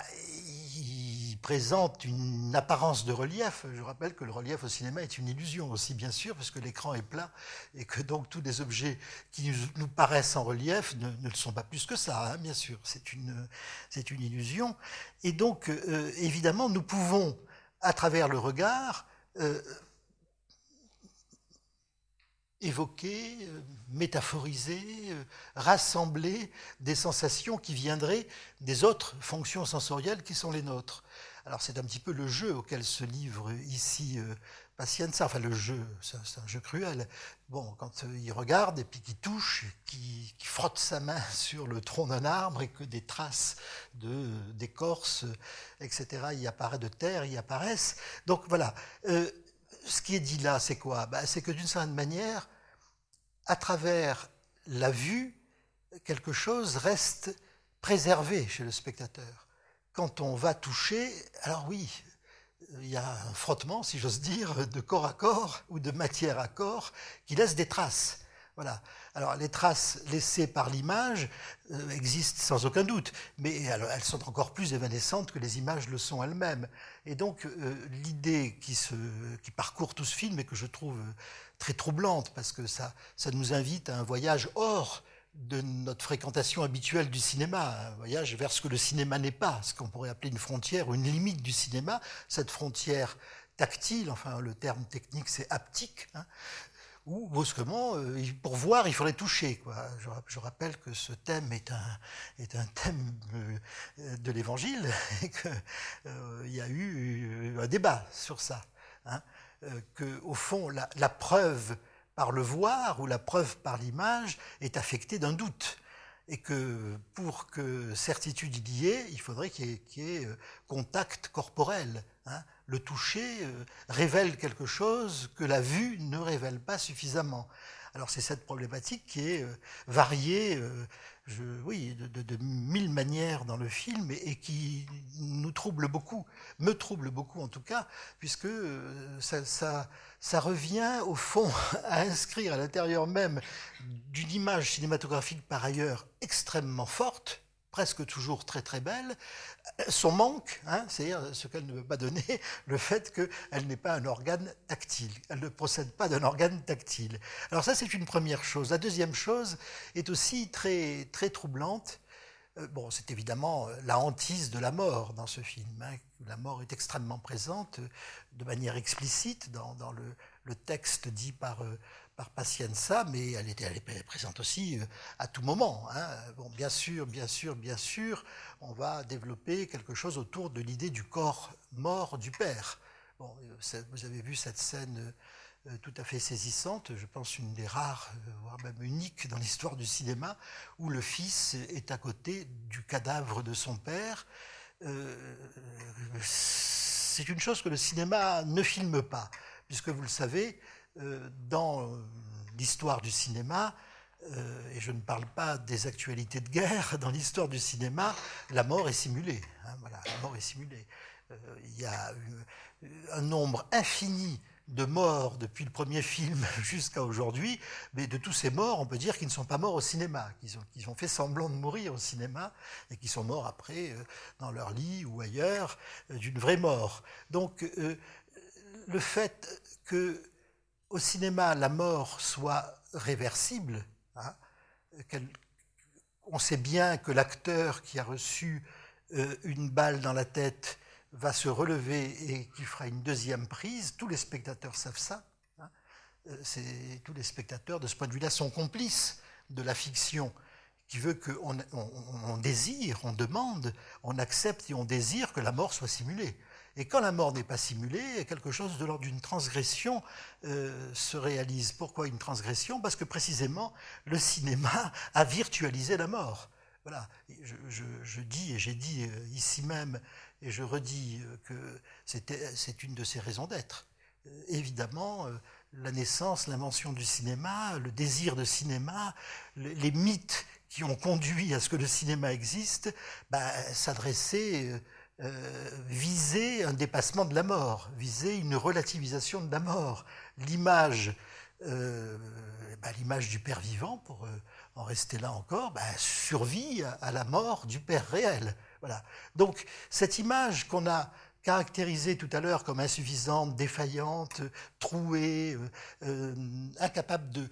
S2: il présente une apparence de relief. Je rappelle que le relief au cinéma est une illusion aussi, bien sûr, parce que l'écran est plat et que donc tous les objets qui nous paraissent en relief ne, ne le sont pas plus que ça, hein, bien sûr. C'est une, c'est une illusion. Et donc, euh, évidemment, nous pouvons, à travers le regard, euh, évoquer, euh, métaphoriser, euh, rassembler des sensations qui viendraient des autres fonctions sensorielles qui sont les nôtres. Alors c'est un petit peu le jeu auquel se livre ici euh, Pazienza, enfin le jeu, c'est un, un jeu cruel. Bon, quand euh, il regarde et puis qu'il touche, qu'il qu'il frotte sa main sur le tronc d'un arbre et que des traces d'écorce, et cetera, y apparaissent, de terre, y apparaissent. Donc voilà. Euh, Ce qui est dit là, c'est quoi? Ben, c'est que d'une certaine manière, à travers la vue, quelque chose reste préservé chez le spectateur. Quand on va toucher, alors oui, il y a un frottement, si j'ose dire, de corps à corps ou de matière à corps qui laisse des traces. Voilà. Alors les traces laissées par l'image euh, existent sans aucun doute, mais alors, elles sont encore plus évanescentes que les images le sont elles-mêmes. Et donc euh, l'idée qui, se, qui parcourt tout ce film et que je trouve très troublante, parce que ça, ça nous invite à un voyage hors de notre fréquentation habituelle du cinéma, un voyage vers ce que le cinéma n'est pas, ce qu'on pourrait appeler une frontière ou une limite du cinéma, cette frontière tactile, enfin le terme technique c'est haptique, hein, ou brusquement, pour voir, il faudrait toucher, quoi. Je, je rappelle que ce thème est un, est un thème de l'Évangile et qu'il euh, y a eu un débat sur ça. Hein, euh, que, au fond, la, la preuve par le voir ou la preuve par l'image est affectée d'un doute. Et que pour que certitude il y ait, il faudrait qu'il y ait, qu'il y ait contact corporel. Hein. Le toucher euh, révèle quelque chose que la vue ne révèle pas suffisamment. Alors c'est cette problématique qui est euh, variée, euh, je, oui, de, de, de mille manières dans le film et, et qui nous trouble beaucoup, me trouble beaucoup en tout cas, puisque euh, ça, ça, ça revient au fond à inscrire à l'intérieur même d'une image cinématographique par ailleurs extrêmement forte, presque toujours très très belle, son manque, hein, c'est-à-dire ce qu'elle ne veut pas donner, le fait qu'elle n'est pas un organe tactile, elle ne procède pas d'un organe tactile. Alors ça c'est une première chose. La deuxième chose est aussi très, très troublante. Euh, bon, c'est évidemment la hantise de la mort dans ce film. Hein. La mort est extrêmement présente de manière explicite dans, dans le, le texte dit par... Euh, par Pazienza, mais elle est, elle est présente aussi à tout moment. Hein. Bon, bien sûr, bien sûr, bien sûr, on va développer quelque chose autour de l'idée du corps mort du père. Bon, vous avez vu cette scène tout à fait saisissante, je pense une des rares, voire même unique dans l'histoire du cinéma, où le fils est à côté du cadavre de son père. Euh, c'est une chose que le cinéma ne filme pas, puisque vous le savez, dans l'histoire du cinéma, euh, et je ne parle pas des actualités de guerre, dans l'histoire du cinéma, la mort est simulée. Hein, voilà, la mort est simulée. Euh, il y a eu un nombre infini de morts depuis le premier film jusqu'à aujourd'hui, mais de tous ces morts, on peut dire qu'ils ne sont pas morts au cinéma, qu'ils ont, qu'ils ont fait semblant de mourir au cinéma, et qu'ils sont morts après euh, dans leur lit ou ailleurs, euh, d'une vraie mort. Donc, euh, le fait que au cinéma, la mort soit réversible, hein, on sait bien que l'acteur qui a reçu euh, une balle dans la tête va se relever et qui fera une deuxième prise. Tous les spectateurs savent ça. Hein. C'est, tous les spectateurs, de ce point de vue-là, sont complices de la fiction qui veut qu'on on, on désire, on demande, on accepte et on désire que la mort soit simulée. Et quand la mort n'est pas simulée, quelque chose de l'ordre d'une transgression euh, se réalise. Pourquoi une transgression? Parce que précisément, le cinéma a virtualisé la mort. Voilà. Je, je, je dis, et j'ai dit ici même, et je redis que c'était, c'est une de ses raisons d'être. Euh, évidemment, euh, la naissance, l'invention du cinéma, le désir de cinéma, le, les mythes qui ont conduit à ce que le cinéma existe, bah, s'adressaient... Euh, Euh, viser un dépassement de la mort, viser une relativisation de la mort. L'image, euh, bah, l'image du père vivant, pour euh, en rester là encore, bah, survit à, à la mort du père réel. Voilà. Donc cette image qu'on a caractérisée tout à l'heure comme insuffisante, défaillante, trouée, euh, euh, incapable de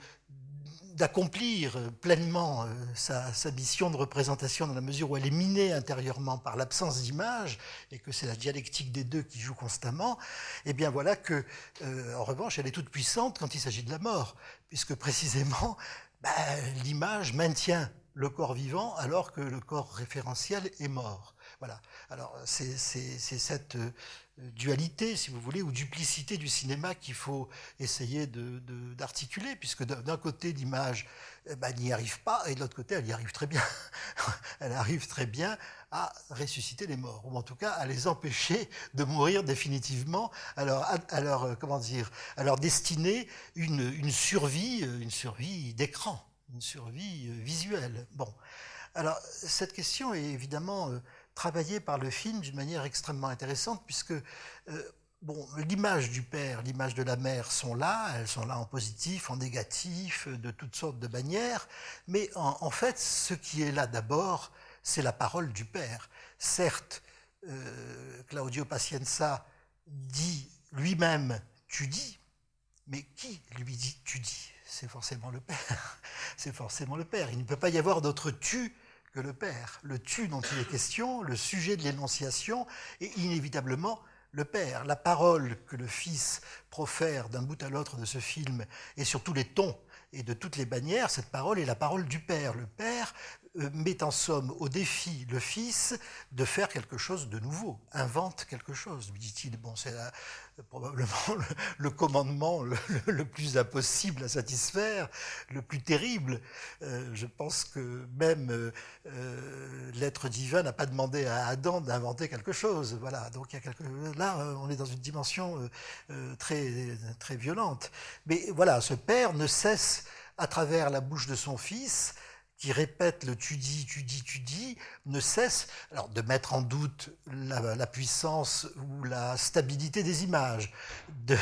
S2: d'accomplir pleinement sa, sa mission de représentation dans la mesure où elle est minée intérieurement par l'absence d'image et que c'est la dialectique des deux qui joue constamment, et bien voilà que, euh, en revanche, elle est toute puissante quand il s'agit de la mort, puisque précisément, bah, l'image maintient le corps vivant alors que le corps référentiel est mort. Voilà. Alors c'est, c'est, c'est cette euh, dualité, si vous voulez, ou duplicité du cinéma qu'il faut essayer de, de, d'articuler, puisque d'un côté l'image eh ben, n'y arrive pas, et de l'autre côté elle y arrive très bien. Elle arrive très bien à ressusciter les morts, ou en tout cas à les empêcher de mourir définitivement, à leur, à leur, comment dire, à leur destiner une, une survie, une survie d'écran, une survie visuelle. Bon. Alors, cette question est évidemment euh, travaillée par le film d'une manière extrêmement intéressante, puisque euh, bon, l'image du père, l'image de la mère sont là, elles sont là en positif, en négatif, de toutes sortes de manières, mais en, en fait, ce qui est là d'abord, c'est la parole du père. Certes, euh, Claudio Pazienza dit lui-même « tu dis », mais qui lui dit « tu dis » ? C'est forcément le père. C'est forcément le père. Il ne peut pas y avoir d'autre tu que le père. Le tu dont il est question, le sujet de l'énonciation, est inévitablement le père. La parole que le fils profère d'un bout à l'autre de ce film, et sur tous les tons et de toutes les bannières, cette parole est la parole du père. Le père euh, met en somme au défi le fils de faire quelque chose de nouveau, invente quelque chose, lui dit-il. Bon, c'est la, probablement le, le commandement le, le, le plus impossible à satisfaire, le plus terrible. Euh, je pense que même euh, l'être divin n'a pas demandé à Adam d'inventer quelque chose. Voilà. Donc il y a quelque... là, on est dans une dimension euh, très, très violente. Mais voilà, ce père ne cesse, à travers la bouche de son fils, qui répète le tu dis, tu dis, tu dis, ne cesse alors, de mettre en doute la, la puissance ou la stabilité des images, de,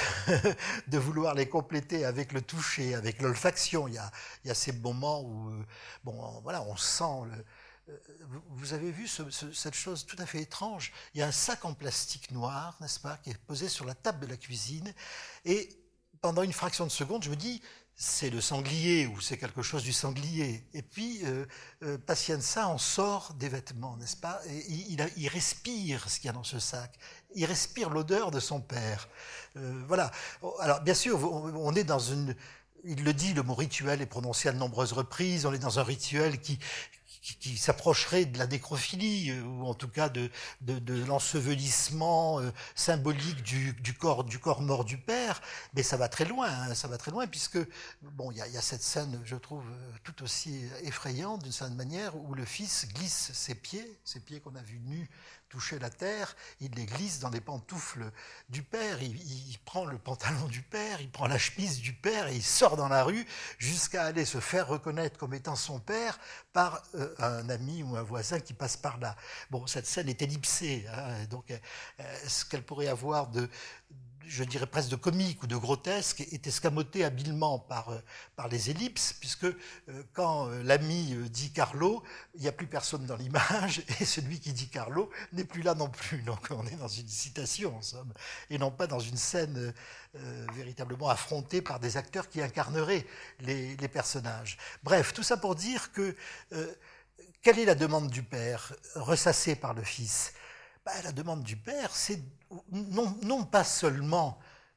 S2: de vouloir les compléter avec le toucher, avec l'olfaction. Il y a, il y a ces moments où bon, voilà, on sent... Le, vous avez vu ce, ce, cette chose tout à fait étrange. Il y a un sac en plastique noir, n'est-ce pas, qui est posé sur la table de la cuisine. Et pendant une fraction de seconde, je me dis... c'est le sanglier ou c'est quelque chose du sanglier. Et puis, euh, euh, Pazienza en sort des vêtements, n'est-ce pas? Et il, il, il respire ce qu'il y a dans ce sac. Il respire l'odeur de son père. Euh, voilà. Alors, bien sûr, on est dans une... Il le dit, le mot rituel est prononcé à de nombreuses reprises. On est dans un rituel qui... qui, qui s'approcherait de la nécrophilie, euh, ou en tout cas de, de, de l'ensevelissement euh, symbolique du, du, corps, du corps mort du père, mais ça va très loin, hein, ça va très loin, puisque bon, il y a, y a cette scène, je trouve, tout aussi effrayante, d'une certaine manière, où le fils glisse ses pieds, ses pieds qu'on a vus nus toucher la terre, il les glisse dans les pantoufles du père, il, il prend le pantalon du père, il prend la chemise du père et il sort dans la rue jusqu'à aller se faire reconnaître comme étant son père par euh, un ami ou un voisin qui passe par là. Bon, cette scène est ellipsée, hein, donc euh, ce qu'elle pourrait avoir de, je dirais presque de comique ou de grotesque, est escamoté habilement par, euh, par les ellipses, puisque euh, quand euh, l'ami euh, dit Carlo, il n'y a plus personne dans l'image, et celui qui dit Carlo n'est plus là non plus. Donc on est dans une citation, en somme, et non pas dans une scène euh, véritablement affrontée par des acteurs qui incarneraient les, les personnages. Bref, tout ça pour dire que, euh, quelle est la demande du père, ressassée par le fils? Ben, la demande du père, c'est non, non pas seulement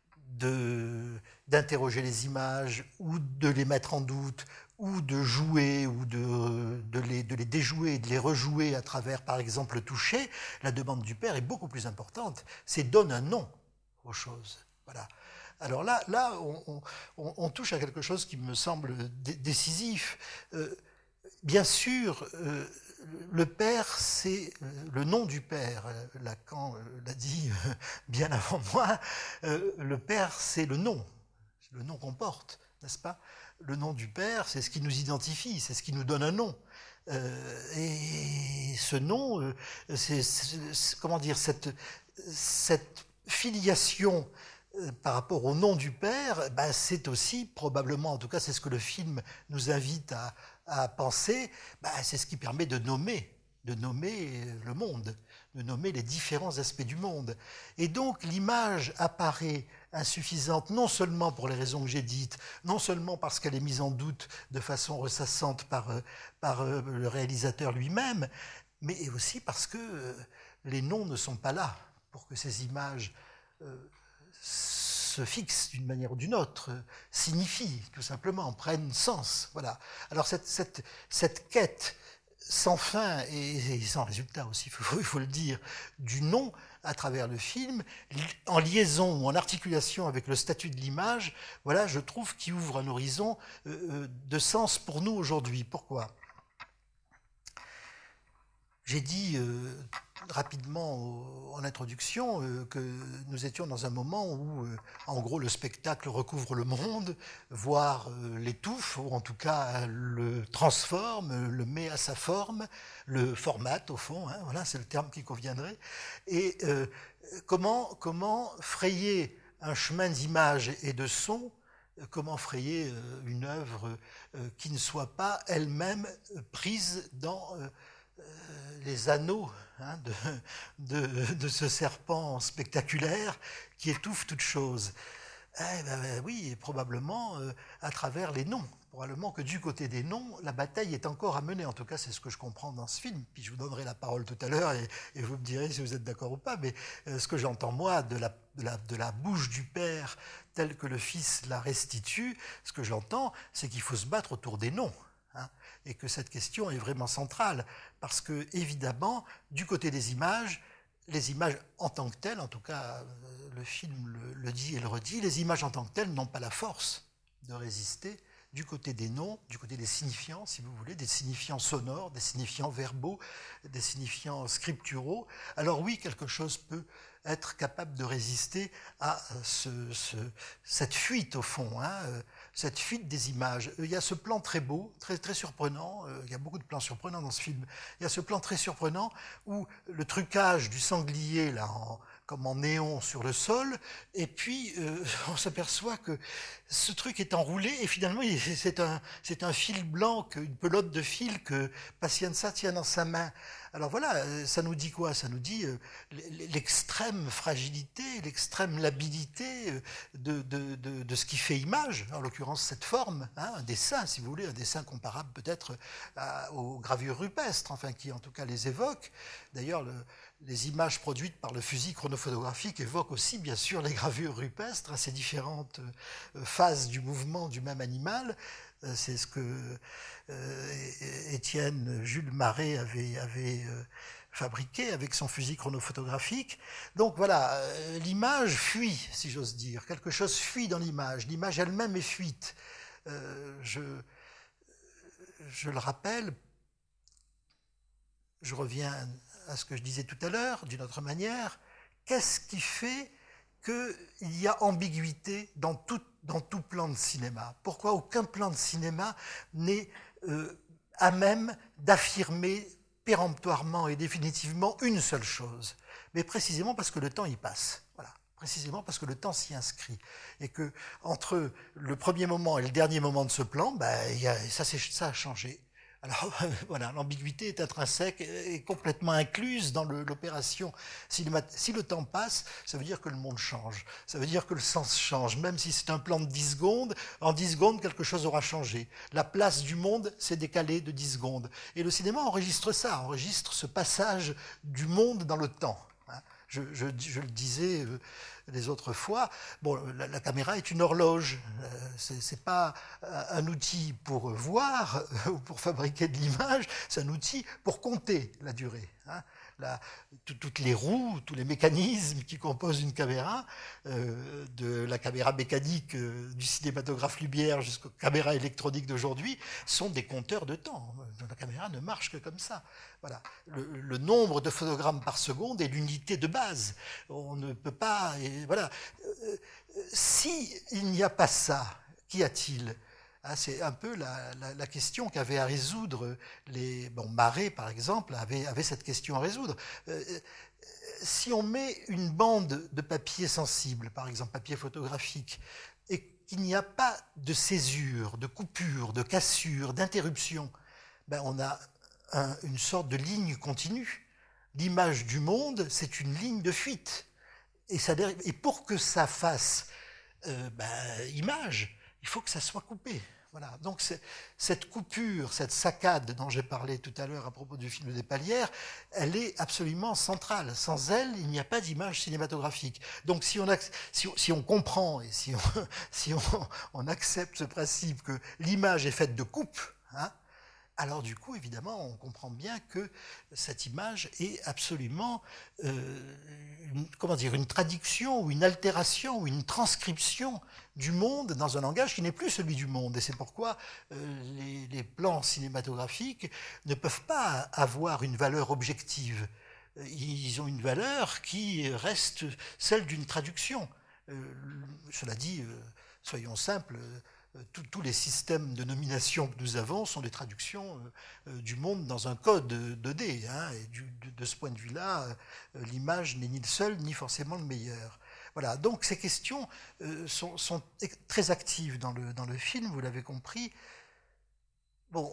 S2: de, d'interroger les images ou de les mettre en doute ou de jouer ou de, de, les, de les déjouer, de les rejouer à travers, par exemple, le toucher. La demande du père est beaucoup plus importante. C'est donne un nom aux choses. Voilà. Alors là, là on, on, on touche à quelque chose qui me semble décisif. Euh, bien sûr, euh, le père, c'est le nom du père. Lacan l'a dit bien avant moi. Le père, c'est le nom. C'est le nom qu'on porte, n'est-ce pas? Le nom du père, c'est ce qui nous identifie, c'est ce qui nous donne un nom. Et ce nom, c'est, c'est comment dire, cette, cette filiation par rapport au nom du père, ben c'est aussi probablement, en tout cas c'est ce que le film nous invite à, à penser, ben c'est ce qui permet de nommer, de nommer le monde, de nommer les différents aspects du monde. Et donc l'image apparaît insuffisante, non seulement pour les raisons que j'ai dites, non seulement parce qu'elle est mise en doute de façon ressassante par, par le réalisateur lui-même, mais aussi parce que les noms ne sont pas là pour que ces images euh, se fixent d'une manière ou d'une autre, signifient tout simplement, prennent sens. Voilà. Alors cette, cette, cette quête sans fin et, et sans résultat aussi, il faut, il faut le dire, du nom à travers le film, en liaison ou en articulation avec le statut de l'image, voilà, je trouve qu'il ouvre un horizon euh, de sens pour nous aujourd'hui. Pourquoi ? J'ai dit euh, rapidement au, en introduction euh, que nous étions dans un moment où, euh, en gros, le spectacle recouvre le monde, voire euh, l'étouffe, ou en tout cas le transforme, le met à sa forme, le formate au fond, hein, voilà, c'est le terme qui conviendrait. Et euh, comment, comment frayer un chemin d'image et de son, comment frayer euh, une œuvre euh, qui ne soit pas elle-même prise dans... Euh, les anneaux hein, de, de, de ce serpent spectaculaire qui étouffe toute chose. Eh ben, oui, et probablement euh, à travers les noms. Probablement que du côté des noms, la bataille est encore à mener. En tout cas, c'est ce que je comprends dans ce film. Puis je vous donnerai la parole tout à l'heure et, et vous me direz si vous êtes d'accord ou pas. Mais euh, ce que j'entends moi de la, de, la, de la bouche du père telle que le fils la restitue, ce que j'entends, c'est qu'il faut se battre autour des noms. hein, et que cette question est vraiment centrale, parce que, évidemment, du côté des images, les images en tant que telles, en tout cas, le film le, le dit et le redit, les images en tant que telles n'ont pas la force de résister du côté des noms, du côté des signifiants, si vous voulez, des signifiants sonores, des signifiants verbaux, des signifiants scripturaux. Alors oui, quelque chose peut être capable de résister à ce, ce, cette fuite, au fond, hein, cette fuite des images. Il y a ce plan très beau, très, très surprenant, il y a beaucoup de plans surprenants dans ce film, il y a ce plan très surprenant où le trucage du sanglier, là, en, comme en néon sur le sol, et puis euh, on s'aperçoit que ce truc est enroulé, et finalement c'est un, c'est un fil blanc, une pelote de fil que Pacienza tient dans sa main. Alors voilà, ça nous dit quoi? Ça nous dit euh, l'extrême fragilité, l'extrême labilité de, de, de, de ce qui fait image, en l'occurrence cette forme, hein, un dessin, si vous voulez, un dessin comparable peut-être aux gravures rupestres, enfin qui en tout cas les évoquent. D'ailleurs, le, les images produites par le fusil chronophotographique évoquent aussi, bien sûr, les gravures rupestres, à ces différentes phases du mouvement du même animal. C'est ce que euh, Étienne Jules Marais avait, avait euh, fabriqué avec son fusil chronophotographique. Donc voilà, euh, l'image fuit, si j'ose dire. Quelque chose fuit dans l'image. L'image elle-même est fuite. Euh, je, je le rappelle, je reviens à ce que je disais tout à l'heure, d'une autre manière. Qu'est-ce qui fait qu'il y a ambiguïté dans tout, dans tout plan de cinéma? Pourquoi aucun plan de cinéma n'est euh, à même d'affirmer péremptoirement et définitivement une seule chose? Mais précisément parce que le temps y passe. Voilà. Précisément parce que le temps s'y inscrit. Et que entre le premier moment et le dernier moment de ce plan, bah, y a, ça, ça a changé. Alors voilà, l'ambiguïté est intrinsèque et complètement incluse dans l'opération cinématique. Si le temps passe, ça veut dire que le monde change, ça veut dire que le sens change, même si c'est un plan de dix secondes, en dix secondes, quelque chose aura changé. La place du monde s'est décalée de dix secondes. Et le cinéma enregistre ça, enregistre ce passage du monde dans le temps. Je, je, je le disais euh, les autres fois, bon, la, la caméra est une horloge, euh, c'est, c'est pas un outil pour voir euh, ou pour fabriquer de l'image, c'est un outil pour compter la durée. Hein. La, tout, toutes les roues, tous les mécanismes qui composent une caméra, euh, de la caméra mécanique euh, du cinématographe Lumière jusqu'aux caméras électroniques d'aujourd'hui, sont des compteurs de temps. La caméra ne marche que comme ça. Voilà. Le, le nombre de photogrammes par seconde est l'unité de base. On ne peut pas... Et voilà. Euh, si il n'y a pas ça, qu'y a-t-il? Ah, c'est un peu la, la, la question qu'avaient à résoudre les... Bon, Marais, par exemple, avait, avait cette question à résoudre. Euh, si on met une bande de papier sensible, par exemple papier photographique, et qu'il n'y a pas de césure, de coupure, de cassure, d'interruption, ben on a un, une sorte de ligne continue. L'image du monde, c'est une ligne de fuite. Et, ça, et pour que ça fasse euh, ben, image, il faut que ça soit coupé. Voilà. Donc cette coupure, cette saccade dont j'ai parlé tout à l'heure à propos du film des Palières, elle est absolument centrale. Sans elle, il n'y a pas d'image cinématographique. Donc si on, si, si on comprend et si, on, si on, on accepte ce principe que l'image est faite de coupes, hein, alors du coup, évidemment, on comprend bien que cette image est absolument, euh, une, comment dire, une traduction ou une altération ou une transcription du monde dans un langage qui n'est plus celui du monde. Et c'est pourquoi euh, les, les plans cinématographiques ne peuvent pas avoir une valeur objective. Ils ont une valeur qui reste celle d'une traduction. Euh, cela dit, euh, soyons simples, tous les systèmes de nomination que nous avons sont des traductions euh, du monde dans un code deux D. Hein, et du, de, de ce point de vue-là, euh, l'image n'est ni le seul, ni forcément le meilleur. Voilà, donc ces questions euh, sont, sont très actives dans le, dans le film, vous l'avez compris. Bon,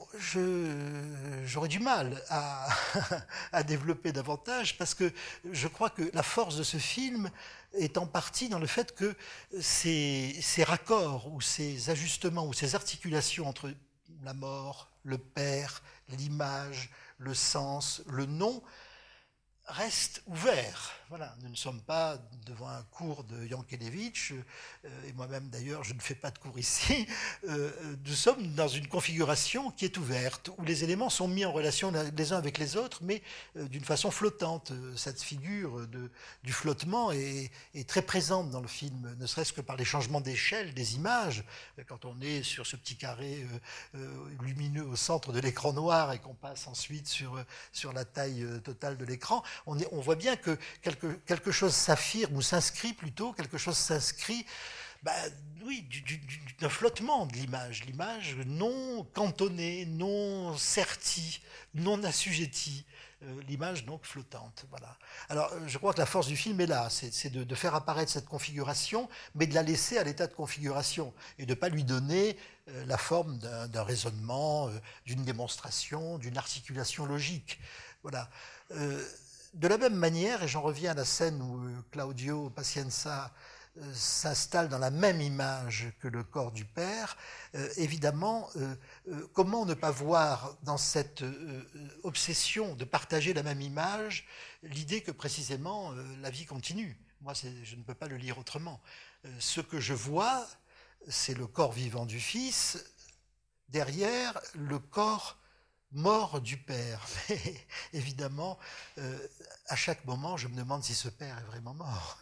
S2: je, j'aurais du mal à, à développer davantage parce que je crois que la force de ce film est en partie dans le fait que ces, ces raccords ou ces ajustements ou ces articulations entre la mort, le père, l'image, le sens, le nom reste ouvert. Voilà, nous ne sommes pas devant un cours de Jankélévitch, euh, et moi-même d'ailleurs je ne fais pas de cours ici, euh, nous sommes dans une configuration qui est ouverte, où les éléments sont mis en relation les uns avec les autres, mais euh, d'une façon flottante. Cette figure de, du flottement est, est très présente dans le film, ne serait-ce que par les changements d'échelle des images. Quand on est sur ce petit carré euh, euh, lumineux au centre de l'écran noir et qu'on passe ensuite sur, sur la taille totale de l'écran, on, on voit bien que quelque quelque chose s'affirme ou s'inscrit plutôt, quelque chose s'inscrit, bah, oui, d'un flottement de l'image, l'image non cantonnée, non sertie, non assujettie, euh, l'image donc flottante. Voilà. Alors je crois que la force du film est là, c'est de, de faire apparaître cette configuration, mais de la laisser à l'état de configuration et de ne pas lui donner euh, la forme d'un raisonnement, euh, d'une démonstration, d'une articulation logique. Voilà. Euh, De la même manière, et j'en reviens à la scène où Claudio Pacienza euh, s'installe dans la même image que le corps du père, euh, évidemment, euh, euh, comment ne pas voir dans cette euh, obsession de partager la même image l'idée que précisément euh, la vie continue. Moi, je ne peux pas le lire autrement. Euh, ce que je vois, c'est le corps vivant du fils, derrière le corps mort du père. Mais évidemment, euh, à chaque moment, je me demande si ce père est vraiment mort.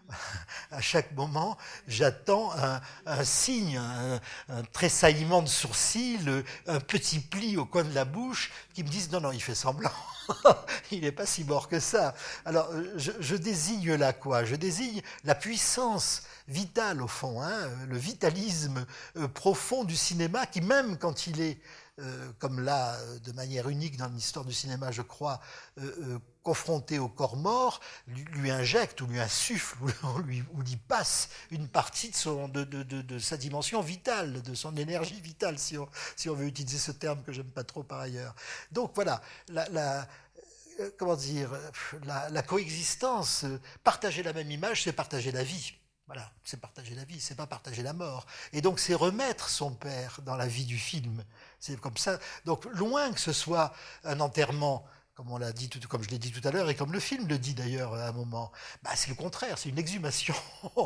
S2: À chaque moment, j'attends un, un signe, un, un tressaillement de sourcils, un petit pli au coin de la bouche qui me disent non, non, il fait semblant. Il n'est pas si mort que ça. Alors, je, je désigne là quoi? Je désigne la puissance vitale au fond, hein, le vitalisme euh, profond du cinéma qui, même quand il est Euh, comme là, de manière unique dans l'histoire du cinéma, je crois, euh, euh, confronté au corps mort, lui, lui injecte ou lui insuffle ou lui, ou lui passe une partie de, son, de, de, de, de sa dimension vitale, de son énergie vitale, si on, si on veut utiliser ce terme que j'aime pas trop par ailleurs. Donc voilà, la, la, euh, comment dire, la, la coexistence, euh, partager la même image, c'est partager la vie. Voilà, c'est partager la vie, c'est pas partager la mort. Et donc c'est remettre son père dans la vie du film. C'est comme ça. Donc loin que ce soit un enterrement, comme on l'a dit, tout, comme je l'ai dit tout à l'heure, et comme le film le dit d'ailleurs à un moment, bah, c'est le contraire, c'est une exhumation.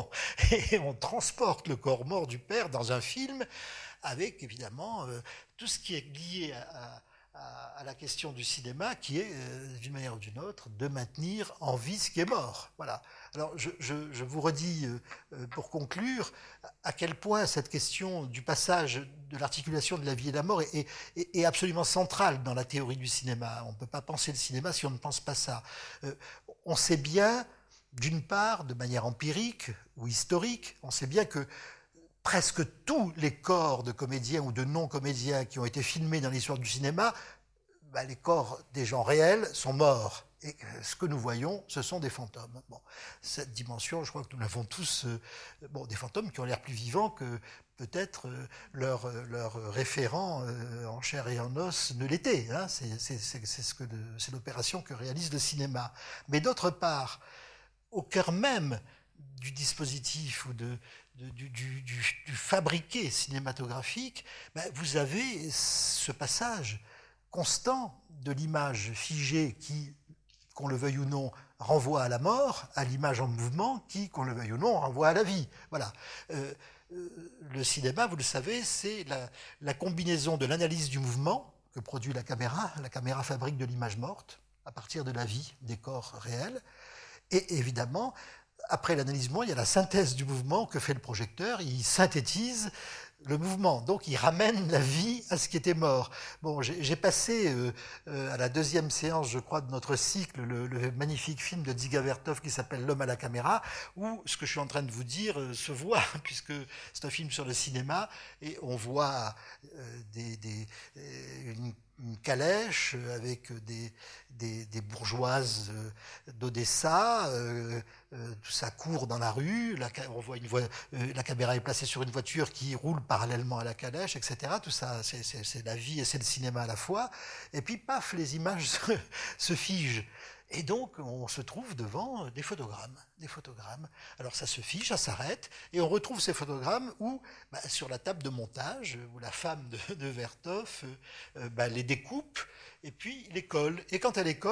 S2: Et on transporte le corps mort du père dans un film avec évidemment euh, tout ce qui est lié à, à, à la question du cinéma, qui est, euh, d'une manière ou d'une autre, de maintenir en vie ce qui est mort. Voilà. Alors, je, je, je vous redis, euh, pour conclure, à quel point cette question du passage de l'articulation de la vie et de la mort est, est, est absolument centrale dans la théorie du cinéma. On ne peut pas penser le cinéma si on ne pense pas ça. Euh, on sait bien, d'une part, de manière empirique ou historique, on sait bien que presque tous les corps de comédiens ou de non-comédiens qui ont été filmés dans l'histoire du cinéma, bah, les corps des gens réels sont morts. Et ce que nous voyons, ce sont des fantômes. Bon, cette dimension, je crois que nous l'avons tous, euh, bon, des fantômes qui ont l'air plus vivants que peut-être euh, leur, leur référent euh, en chair et en os ne l'était. Hein. C'est l'opération que réalise le cinéma. Mais d'autre part, au cœur même du dispositif ou de, de, du, du, du, du fabriqué cinématographique, ben, vous avez ce passage constant de l'image figée qui, qu'on le veuille ou non, renvoie à la mort, à l'image en mouvement qui, qu'on le veuille ou non, renvoie à la vie. Voilà. Euh, euh, le cinéma, vous le savez, c'est la, la combinaison de l'analyse du mouvement que produit la caméra. La caméra fabrique de l'image morte à partir de la vie des corps réels. Et évidemment, après l'analyse mouvement, il y a la synthèse du mouvement que fait le projecteur. Il synthétise le mouvement, donc il ramène la vie à ce qui était mort. Bon, j'ai passé euh, euh, à la deuxième séance, je crois, de notre cycle, le, le magnifique film de Dziga Vertov qui s'appelle L'homme à la caméra, où ce que je suis en train de vous dire euh, se voit, puisque c'est un film sur le cinéma, et on voit euh, des, des, une, une calèche avec des, des, des bourgeoises d'Odessa, euh, euh, tout ça court dans la rue, la, on voit une voie, euh, la caméra est placée sur une voiture qui roule parallèlement à la calèche, et cetera. Tout ça, c'est la vie et c'est le cinéma à la fois. Et puis, paf, les images se, se figent. Et donc, on se trouve devant des photogrammes, des photogrammes. Alors, ça se fige, ça s'arrête, et on retrouve ces photogrammes où, bah, sur la table de montage, où la femme de, de Vertov euh, bah, les découpe, et puis les colle. Et quand elle les colle,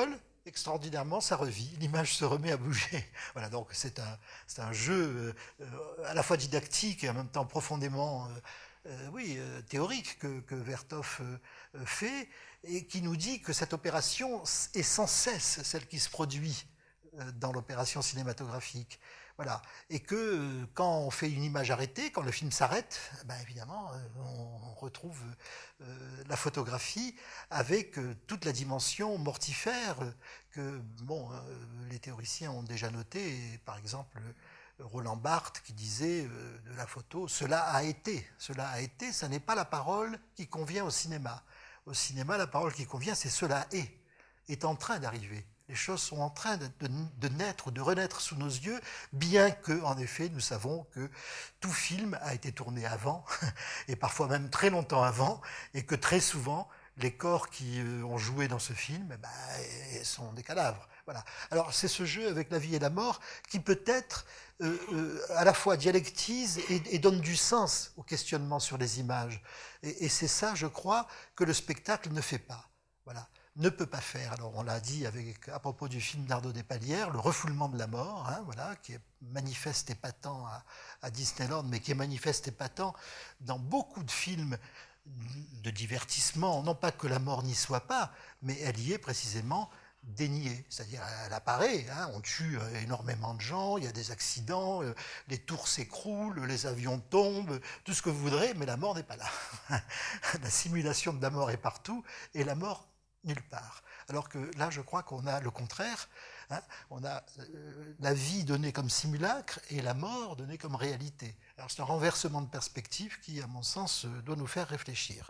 S2: extraordinairement, ça revit, l'image se remet à bouger. Voilà, donc c'est un, c'est un jeu euh, à la fois didactique et en même temps profondément euh, euh, oui, euh, théorique que, que Vertov euh, fait, et qui nous dit que cette opération est sans cesse celle qui se produit euh, dans l'opération cinématographique. Voilà. Et que euh, quand on fait une image arrêtée, quand le film s'arrête, ben évidemment, euh, on, on retrouve euh, la photographie avec euh, toute la dimension mortifère euh, que bon, euh, les théoriciens ont déjà noté. Et, par exemple, Roland Barthes qui disait euh, de la photo, cela a été. Cela a été, ça n'est pas la parole qui convient au cinéma. Au cinéma, la parole qui convient, c'est cela est, est en train d'arriver. Les choses sont en train de, de, de naître, de renaître sous nos yeux, bien que, en effet, nous savons que tout film a été tourné avant, et parfois même très longtemps avant, et que très souvent, les corps qui ont joué dans ce film eh ben, sont des cadavres. Voilà. Alors, c'est ce jeu avec la vie et la mort qui peut-être euh, euh, à la fois dialectise et, et donne du sens au questionnement sur les images. Et, et c'est ça, je crois, que le spectacle ne fait pas. Voilà. Ne peut pas faire. Alors on l'a dit avec, à propos du film d'Arnaud Despalières, le refoulement de la mort, hein, voilà, qui est manifeste et patent à, à Disneyland, mais qui est manifeste et patent dans beaucoup de films de divertissement. Non pas que la mort n'y soit pas, mais elle y est précisément déniée. C'est-à-dire elle apparaît, hein, on tue énormément de gens, il y a des accidents, euh, les tours s'écroulent, les avions tombent, tout ce que vous voudrez, mais la mort n'est pas là. La simulation de la mort est partout, et la mort nulle part. Alors que là, je crois qu'on a le contraire. Hein, on a euh, la vie donnée comme simulacre et la mort donnée comme réalité. Alors c'est un renversement de perspective qui, à mon sens, doit nous faire réfléchir.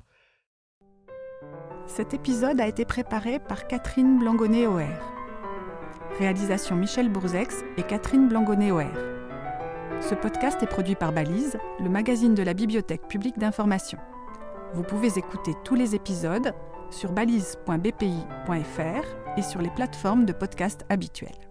S1: Cet épisode a été préparé par Catherine Blangonnet-Oher. Réalisation Michel Bourzex et Catherine Blangonnet-Oher. Ce podcast est produit par Balise, le magazine de la Bibliothèque publique d'information. Vous pouvez écouter tous les épisodes sur balise point b p i point f r et sur les plateformes de podcast habituelles.